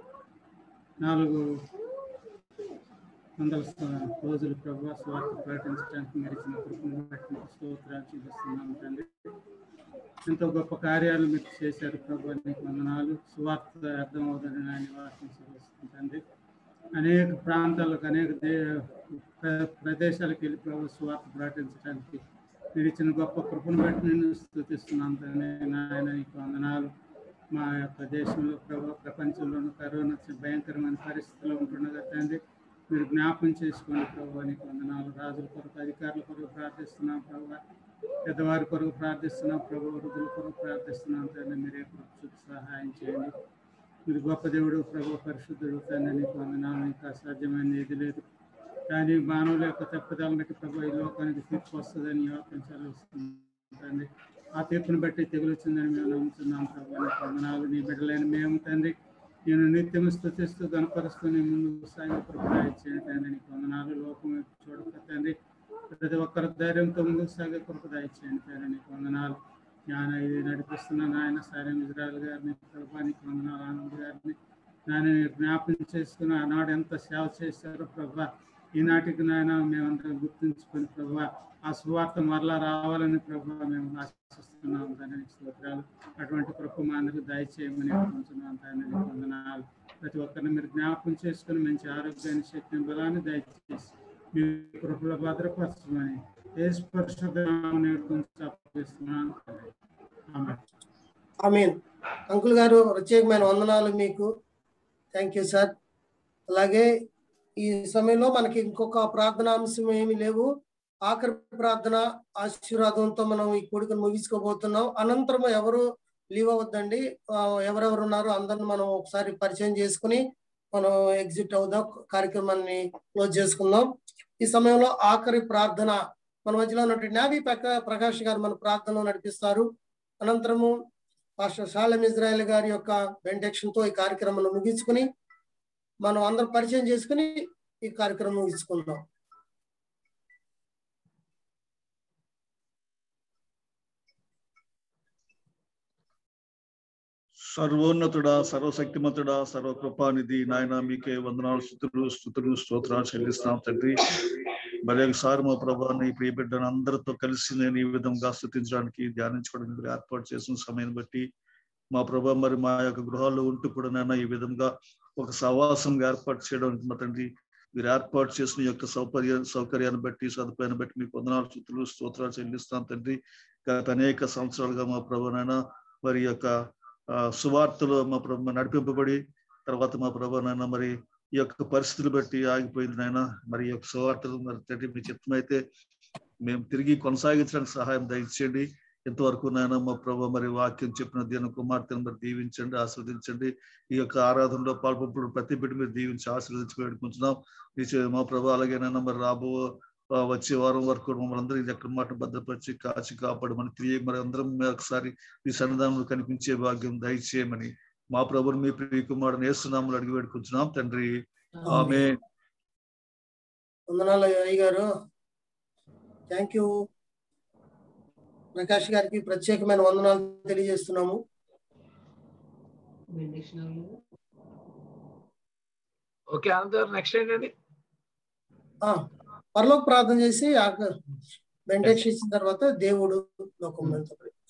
400 రోజులు ప్రభా స్వార్థ ప్రకటించడానికి మీరు ఇచ్చిన కృపను బట్టి నీకు స్తోత్రాలు చెల్లిస్తున్నాం తండ్రి. ఎంతో గొప్ప కార్యాలు మీరు చేశారు ప్రభు. నీకు వందనాలు. స్వార్థ అర్థం అవుతుంది అని వార్తించవలసింది తండ్రి. అనేక ప్రాంతాలకు, అనేక ప్రదేశాలకు వెళ్ళి ప్రభు స్వార్థ ప్రకటించడానికి మీరు ఇచ్చిన గొప్ప కృపను బట్టి నేను స్తుతిస్తున్నాను తండ్రి. నాయన నీకు వందనాలు. మా యొక్క దేశంలో ప్రభు, ప్రపంచంలోనూ కరోనా భయంకరమైన పరిస్థితుల్లో ఉంటుండగా తండ్రి మీరు జ్ఞాపకం చేసుకోండి ప్రభు. నీకు వందనాలు. రాజుల కొరకు, అధికారుల కొరకు ప్రార్థిస్తున్నాం ప్రభు. పెద్దవారి కొరకు ప్రార్థిస్తున్నాం ప్రభు. వృద్ధుల కొరకు ప్రార్థిస్తున్నాం తండ్రి. మీరే కృప సహాయం చేయండి. మీరు గొప్ప దేవుడు ప్రభు, పరిశుద్ధుడు తండ్రి. నీకు వందనాలు. నీకు అసాధ్యమైనది ఏది లేదు. కానీ మానవుల యొక్క తప్పుదలను బట్టి ప్రభు ఈ లోకానికి తీర్పు వస్తుందని యోగం చదివిస్తుంది. ఆ తీర్పును బట్టి తెగులు వచ్చిందని మేము నమ్ముతున్నాం ప్రభు. నీకు వందనాలు. నీ బిడ్డలైన మేము తండ్రి నేను నిత్యం స్తుతిస్తూ గణపరుస్తూ నీ ముందు సాగి కృపదాయి చేయండి. నీకు వందనాలు. లోకం చూడక తండ్రి ప్రతి ఒక్కరు ధైర్యంతో ముందుకు సాగే కృపదాయి చేయండి తండ్రి. నీకు వందనాలు. జ్ఞాన ఇది నడిపిస్తున్న నాయన సాయం ఇజ్రాయల్ గారిని ప్రభా నీకు వందనాలు. ఆనంద్ గారిని నాయన జ్ఞాపకం చేసుకుని ఆనాడు ఎంత సేవ చేశారో ప్రభా, ఈనాటికి నాయన మేమందరం గుర్తుంచుకొని ప్రభా ఆ సువార్త మరలా రావాలని ప్రభా మేము ఆశిస్తున్నాం తండ్రి. స్తోత్రాలు. అటువంటి కృప మా అందరికీ దయచేయమని అనుకుంటున్నాం తండ్రి. నీకు వందనాలు. ప్రతి ఒక్కరిని మీరు జ్ఞాపకం చేసుకుని మంచి ఆరోగ్యాన్ని, శక్తిని, బలాన్ని దయచేసి మీ కృపలో భద్రపరచమని యేసు పరిశుద్ధ నామమున వేడుకొంచున్నాను. ఆమేన్. అంకుల్ గారు ప్రత్యేకమైన వందనాలు మీకు. Thank you sir. అలాగే ఈ సమయంలో మనకి ఇంకొక ప్రార్థనాంశం ఏమి లేవు. ఆఖరి ప్రార్థన ఆశీర్వాదంతో మనం ఈ కూడికను ముగించుకోబోతున్నాం. అనంతరం ఎవరు లీవ్ అవ్వద్దండి. ఎవరెవరు ఉన్నారో అందరిని మనం ఒకసారి పరిచయం చేసుకుని మనం ఎగ్జిట్ అవుదాం, కార్యక్రమాన్ని క్లోజ్ చేసుకుందాం. ఈ సమయంలో ఆఖరి ప్రార్థన మన మధ్యలో ఉన్నటువంటి నావీ ప్రకాష్ గారు మన ప్రార్థనలో నడిపిస్తారు. అనంతరము పాస్టర్ షాలెం ఇజ్రాయల్ గారి యొక్క బెండెక్షన్ తో ఈ కార్యక్రమాన్ని ముగించుకుని మనం అందరం పరిచయం చేసుకుని ఈ కార్యక్రమం ముగించుకుందాం. సర్వోన్నతుడా, సర్వశక్తిమంతుడా, సర్వకృపానిధి నాయన మీకే వందనాలు, స్తుతులు స్తోత్రాలు చెల్లిస్తున్నాం తండ్రి. మరి ఒకసారి మా ప్రభా నీ ప్రియ బిడ్డను అందరితో కలిసి నేను ఈ విధంగా స్తుతించడానికి, ధ్యానించుకోవడానికి మీరు ఏర్పాటు చేసిన సమయం బట్టి మా ప్రభా మరి మా యొక్క గృహాల్లో ఉంటూ కూడా నాయన ఈ విధంగా ఒక సహవాసం ఏర్పాటు చేయడానికి మా తండ్రి మీరు ఏర్పాటు చేసిన యొక్క సౌకర్యాన్ని బట్టి, సదుపాయాన్ని బట్టి మీకు వందనాలు, స్తుతులు స్తోత్రాలు చెల్లిస్తాం తండ్రి. గత అనేక సంవత్సరాలుగా మా ప్రభా నాయన మరి యొక్క సువార్తలో మా ప్రభు నడిపింపబడి తర్వాత మా ప్రభు నాయన మరి ఈ యొక్క పరిస్థితులు బట్టి ఆగిపోయింది నాయన. మరి ఈ యొక్క సువార్తలు మరి తండ్రి మీ చిత్తమైతే మేము తిరిగి కొనసాగించడానికి సహాయం దయచేయండి. ఇంతవరకు నాయన మా ప్రభు మరి వాక్యం చెప్పిన దీని కుమార్తెను మరి దీవించండి, ఆశీర్వదించండి. ఈ యొక్క ఆరాధనలో పాల్పొప్పుడు ప్రతి బిడ్డ మీరు దీవించి ఆశీర్వదించి వేడుకుంటున్నాం. మా ప్రభు అలాగేనైనా మరి వచ్చే వారం వరకు మమ్మల్ని అందరూ ఎక్కడ మాట భద్రపరిచి కాచి కాపాడమని తిరిగి మరి అందరం ఒకసారి ఈ సన్నిధానంలో కనిపించే భాగ్యం దయచేయమని మా ప్రభుని మీ ప్రియ కుమారుని యేసునామములో అడిగి వేడుకుంటున్నాం తండ్రి. ఆమేన్. వందనాలు అయ్య గారు. Thank you. ప్రకాష్ గారికి ప్రత్యేకమైన వందనాలు తెలియజేస్తున్నాము. ఓకే ఆనంద్ నెక్స్ట్ ఏంటండి? పరలోక ప్రార్థన చేసి బెండేషన్ ఇచ్చిన తర్వాత దేవుడు లోకంలో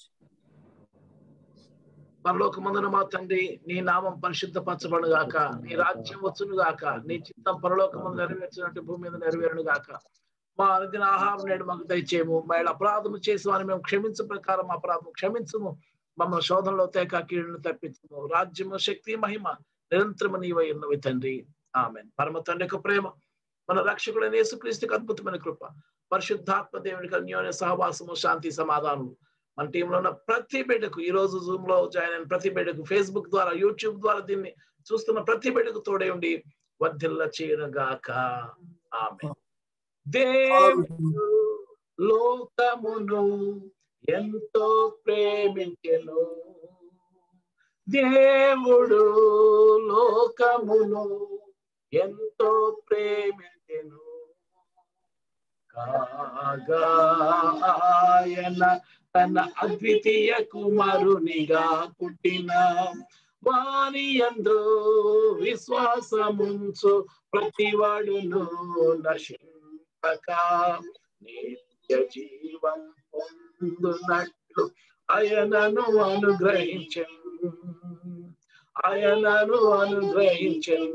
పరలోకమందున మా తండ్రి, నీ నామం పరిశుద్ధపరచబడును గాక, నీ రాజ్యం వచ్చును గాక, నీ చిత్తం పరలోకమందు నెరవేర్చినట్టు భూమి మీద నెరవేరును గాక. మా అనుదిన ఆహారం నేడు మాకు దయచేయము. మా అపరాధము చేసి వారిని మేము క్షమించు ప్రకారం అపరాధం క్షమించుము. మమ్మల్ని శోధనలో తేక కీడును తప్పించుము. రాజ్యము, శక్తి, మహిమ నిరంతరము నీవై ఉన్నవి తండ్రి. ఆమేన్. పరమ తండ్రి యొక్క ప్రేమ, మన రక్షకుడైన యేసుక్రీస్తుకి అద్భుతమైన కృప, పరిశుద్ధాత్మ దేవునికి అన్యోన్య సహవాసము, శాంతి, సమాధానము మన టీంలో ఉన్న ప్రతి బిడ్డకు, ఈ రోజు జూమ్ లో జాయిన్ అయిన ప్రతి బిడ్డకు, ఫేస్బుక్ ద్వారా, యూట్యూబ్ ద్వారా దీన్ని చూస్తున్న ప్రతి బిడ్డకు తోడే ఉండి వర్ధిల్ల చేయనుగాక. ఆమేన్. దేవుడు లోకమును ఎంతో ప్రేమించెను, దేవుడు లోకమును ఎంతో ప్రేమించెను, కాగా ఆయన తన అద్వితీయ కుమారునిగా పుట్టిన వాని యందు విశ్వాసముంచు ప్రతివాడును నశింపక నిత్య జీవం పొందునట్లు ఆయనను అనుగ్రహించెను.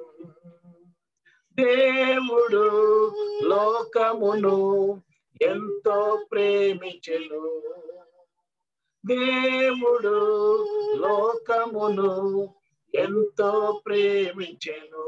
దేవుడు లోకమును ఎంతో ప్రేమించెను, దేవుడు లోకమును ఎంతో ప్రేమించెను.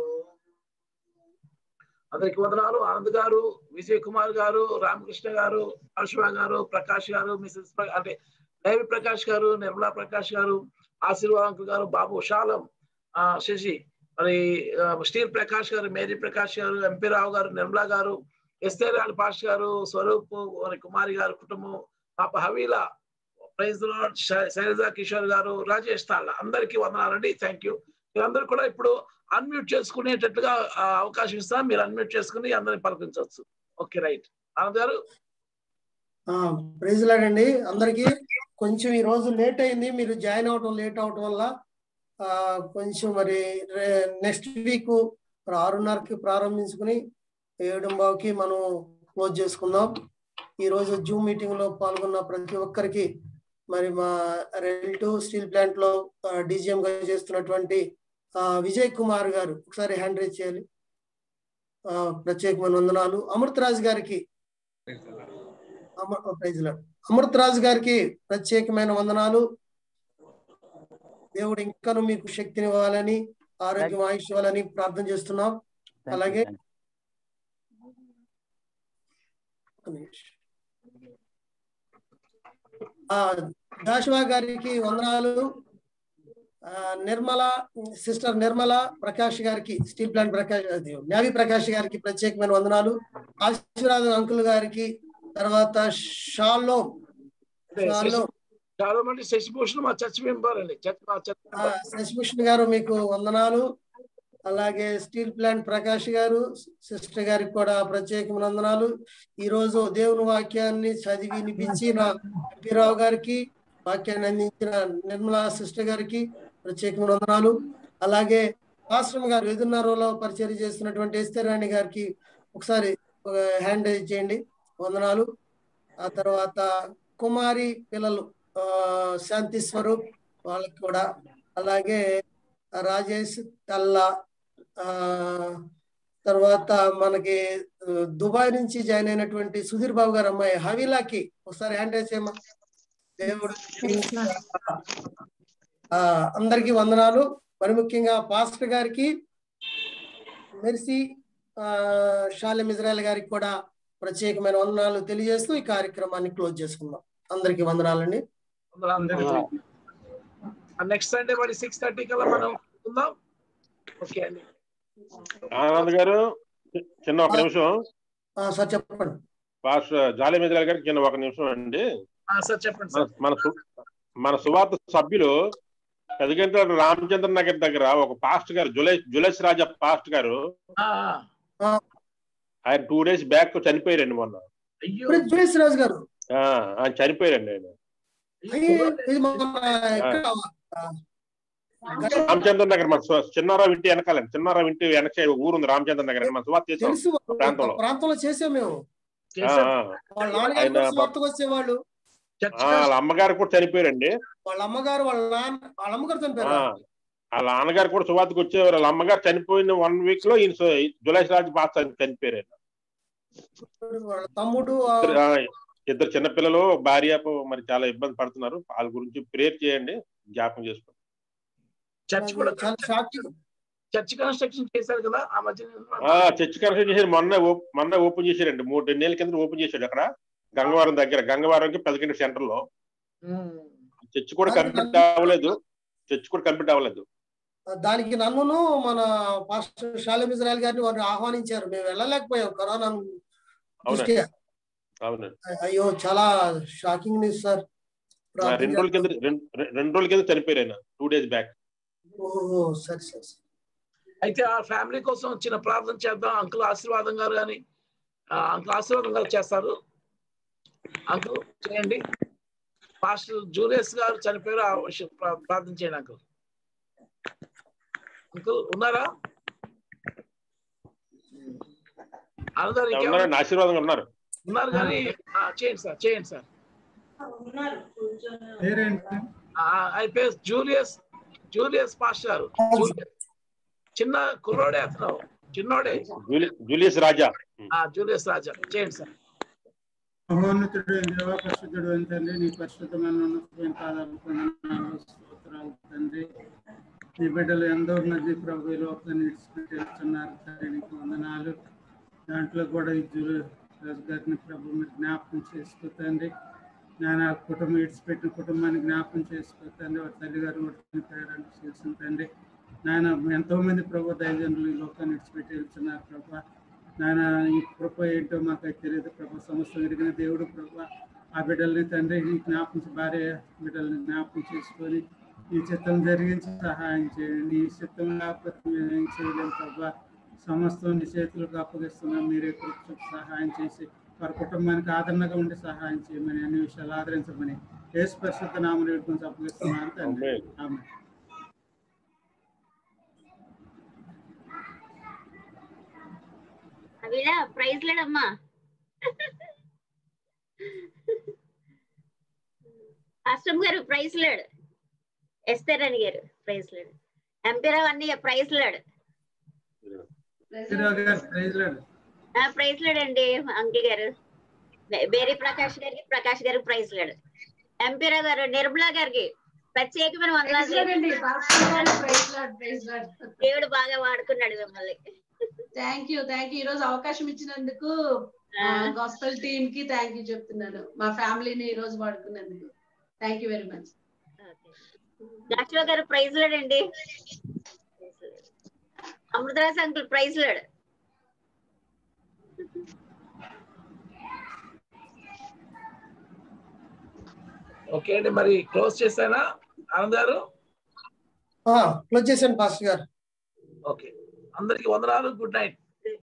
అందరికి వందనాలు. ఆనంద్ గారు, విజయ్ కుమార్ గారు, రామకృష్ణ గారు, అశ్వ గారు, ప్రకాష్ గారు, మిసెస్ అంటే దేవి ప్రకాష్ గారు, నిర్మలా ప్రకాష్ గారు, ఆశీర్వాదం గారు, బాబు శాలం, శశి, మరి స్టీల్ ప్రకాష్ గారు, మేరీ ప్రకాష్ గారు, ఎంపీ రావు గారు, నిర్మలా గారు, ఎస్తేరాల్ పాష్ గారు, స్వరూప్ కుమారి గారు కుటుంబం, పాప Havilah, praise lord, Shailaja Kishore గారు, రాజేష్ తాళ్ళ, అందరికీ వందనాలండి. Thank you. మీరందరూ కూడా ఇప్పుడు అన్మ్యూట్ చేసుకునేటట్లుగా అవకాశం ఇస్తాం. మీరు అన్మ్యూట్ చేసుకుని అందరిని పలకరించవచ్చు. Okay, right. ఆనంద్ గారు. ప్రైజ్ లార్డ్ అండి అందరికి. కొంచెం ఈ రోజు లేట్ అయింది, మీరు జాయిన్ అవటం లేట్ అవటం వల్ల కొంచెం మరి నెక్స్ట్ వీక్ 6:30కి ప్రారంభించుకుని 7:15కి మనం క్లోజ్ చేసుకుందాం. ఈ రోజు జూమ్ మీటింగ్ లో పాల్గొన్న ప్రతి ఒక్కరికి, మరి మా రిలేటివ్ స్టీల్ ప్లాంట్ లో డీజీఎం గా చేస్తున్నటువంటి విజయ్ కుమార్ గారు ఒకసారి హ్యాండ్ రైజ్ చేయాలి. ప్రత్యేకమైన వందనాలు. అమృతరాజ్ గారికి, అమృతరాజ్ గారికి ప్రత్యేకమైన వందనాలు. దేవుడు ఇంకాను మీకు శక్తిని ఇవ్వాలని, ఆరోగ్యం, ఆయుష్ ఇవ్వాలని ప్రార్థన చేస్తున్నాం. అలాగే దాశవా గారికి వందనాలు. నిర్మల సిస్టర్ నిర్మల ప్రకాష్ గారికి, స్టీల్ ప్లాంట్ ప్రకాష్, న్యావి ప్రకాష్ గారికి ప్రత్యేకమైన వందనాలు. ఆశీర్వాదం అంకుల్ గారికి, తర్వాత షాలోమ్ శశిభూషణ్ గారు మీకు వందనాలు. అలాగే స్టీల్ ప్లాంట్ ప్రకాష్ గారు, సిస్టర్ గారికి కూడా ప్రత్యేకమైన వందనాలు. ఈ రోజు దేవుని వాక్యాన్ని చదివి వినిపించిన ఎంపీరావు గారికి, వాక్యాన్ని అందించిన నిర్మలా సిస్టర్ గారికి ప్రత్యేకమైన వందనాలు. అలాగే ఆశ్రమ గారు ఎదురున్నరలో పరిచయం చేస్తున్నటువంటి ఎస్తేరాణి గారికి ఒకసారి హ్యాండ్ రైజ్ చేయండి, వందనాలు. ఆ తర్వాత కుమారి పిల్లలు శాంతి స్వరూప్ వాళ్ళకి కూడా, అలాగే రాజేష్ తల్లా, తర్వాత మనకి దుబాయ్ నుంచి జాయిన్ అయినటువంటి సుధీర్ బాబు గారు అమ్మాయి హవీలాకి ఒకసారి హ్యాండ్ రైజ్ చేయమా. దేవుడు అందరికీ వందనాలు. మరి ముఖ్యంగా పాస్టర్ గారికి, మెర్సీ షాలెం ఇజ్రాయెల్ గారికి కూడా ప్రత్యేకమైన వందనాలు తెలియజేస్తూ ఈ కార్యక్రమాన్ని క్లోజ్ చేసుకుందాం. అందరికీ వందనాలండి. నెక్స్ట్ సండే మరి 6:30 కల్లా మనం ఉందాం. ఓకే అండి. ఆనంద్ గారు చిన్న ఒక నిమిషం. సార్ చెప్పండి. పాస్టర్ షాలెం ఇజ్రాయెల్ గారికి చిన్న ఒక నిమిషం అండి. సార్ చెప్పండి సార్. మన సువార్త సభ్యులు పెదగంట్ల రామచంద్ర నగర్ దగ్గర ఒక పాస్టర్ గారు జులైస్ రాజా పాస్టర్ గారు ఆయన 2 days బ్యాక్ చనిపోయారండి మొన్న. జులైస్ రాజు గారు ఆయన చనిపోయారండి. ఆయన రామచంద్ర నగర్ మన చిన్నారావు ఇంటి వెనకాలండి. చిన్నారావు ఇంటి వెనక ఊరుంది రామచంద్ర నగర్. మన సువార్త చేసాం ప్రాంతంలో చేసాం మేము. వచ్చేవాళ్ళు వాళ్ళ అమ్మగారు కూడా చనిపోయారండి. వాళ్ళ అమ్మగారు చనిపోయారు. వాళ్ళ నాన్నగారు కూడా సువార్తకు వచ్చేవారు. వాళ్ళ అమ్మగారు చనిపోయిన 1 week లో ఈయన జులైస్ రాజు బాగా చనిపోయారు. తమ్ముడు, 2 చిన్నపిల్లలు, భార్య మరి చాలా ఇబ్బంది పడుతున్నారు. వాళ్ళ గురించి ప్రేయర్ చేయండి, జ్ఞాపకం చేసుకోండి. చర్చ్ కన్స్ట్రక్షన్ చేశారు కదా ఆ మధ్య. చర్చ్ కన్స్ట్రక్షన్ చేశారు. మొన్న ఓపెన్ చేశారండి. 3 నెలల కింద ఓపెన్ చేశాడు అక్కడ గంగవరం దగ్గర. గంగవరంకి 10 సెంటర్ లో. చర్చ్ కూడా కంప్లీట్ అవ్వలేదు. దానికి నన్ను మన పాస్టర్ షాలెం ఇజ్రాయెల్ గారిని వారు ఆహ్వానించారు. మేము వెళ్ళలేకపోయాం కరోనా. అయ్యో చాలా షాకింగ్ న్యూస్ సార్. 2 రోజుల కింద చనిపోయారు ఆయన 2 days బ్యాక్. సరే. అయితే ఆ ఫ్యామిలీ కోసం చిన్న ప్రార్థన చేద్దాం. అంకుల్ ఆశీర్వాదం గారు కానీ అంకుల్ ఆశీర్వాదం గారు చేస్తారు. అంకుల్ చేయండి. పాస్టర్ జూలియస్ గారు చనిపోయారు. ఆ విషయం ప్రార్థన చేయండి అంకుల్. అంకుల్ ఉన్నారా? ఆశీర్వాదం ఉన్నారు కానీ చేయండి సార్. ఆయన పేరు జూలియస్ పాస్టర్ గారు. చిన్న కుర్రోడే అతను, చిన్నోడే. జూలియస్ రాజా చేయండి సార్. మహోన్నతుడు దేవా పరిశుద్ధుడు అని తండ్రి, నీ పరిశుద్ధమైన స్తోత్రాలు తండ్రి. నీ బిడ్డలు ఎంతో నది ప్రభు ఈ లోకాన్ని విడిచిపెట్టున్నారు తండ్రి, నీకు వందనాలు. దాంట్లో కూడా ఈ జూలియస్ గారిని ప్రభు మీరు జ్ఞాపకం చేసుకోతండి. నేను ఆ కుటుంబం విడిచిపెట్టిన కుటుంబాన్ని జ్ఞాపకం చేసుకోతండి. వారి తల్లిగారు కూడా చనిపోయారని చూస్తుందండి. నాయన ఎంతో మంది ప్రభు దైవజనులు ఈ లోకాన్ని విడిచిపెట్టి వెళ్తున్నారు ప్రభా. నాయన ఈ కృప ఏంటో మాకైతే తెలియదు ప్రభా. సమస్తం ఎరిగిన దేవుడు ప్రభా. ఆ బిడ్డల్ని తండ్రి జ్ఞాపకం, భార్య బిడ్డల్ని జ్ఞాపకం చేసుకొని ఈ చిత్తం జరిగించి సహాయం చేయండి. ఈ చిత్తం లేకపోతే మేము ఏం చేయలేము ప్రభా. సమస్తం నీ చేతులకు అప్పగిస్తున్నాం. మీరే కృప సహాయం చేసి వారి కుటుంబానికి ఆదరణగా ఉండి సహాయం చేయమని, అన్ని విషయాలు ఆదరించమని యేసు పరిశుద్ధ నామమున వేడుకొని అప్పగిస్తున్నాను తండ్రి. ఆమేన్. ప్రైజ్ లేడమ్మా. అష్టం గారు ప్రైజ్ లేడు. ఎస్తర్ అని గారు ప్రైజ్ లేడు. ఎంపీరావు అన్నయ్య ప్రైజ్ లేడు. ప్రైజ్ లేడండి అంకిల్ గారు. బేరీ ప్రకాష్ గారికి ప్రైజ్ లేడు. ఎంపీరావు గారు నిర్మలా గారికి ప్రత్యేకమైన వందనాలు. దేవుడు బాగా వాడుకున్నాడు మిమ్మల్ని. Thank you. ఈ రోజు అవకాశం ఇచ్చినందుకు గాస్పెల్ టీమ్ కి థ్యాంక్ యూ చెప్తున్నాను. మా ఫ్యామిలీని ఈ రోజు వాడుకున్నందుకు thank you very much. Joshua గారు ప్రైజ్ లేడండి. Amritraj uncle praise lord. Okay అండి, మరి క్లోజ్ చేశానా ఆనంద్ గారు? క్లోజ్ చేశాను పాస్టర్ గారు. ఓకే, అందరికి వందనాలు. Good night.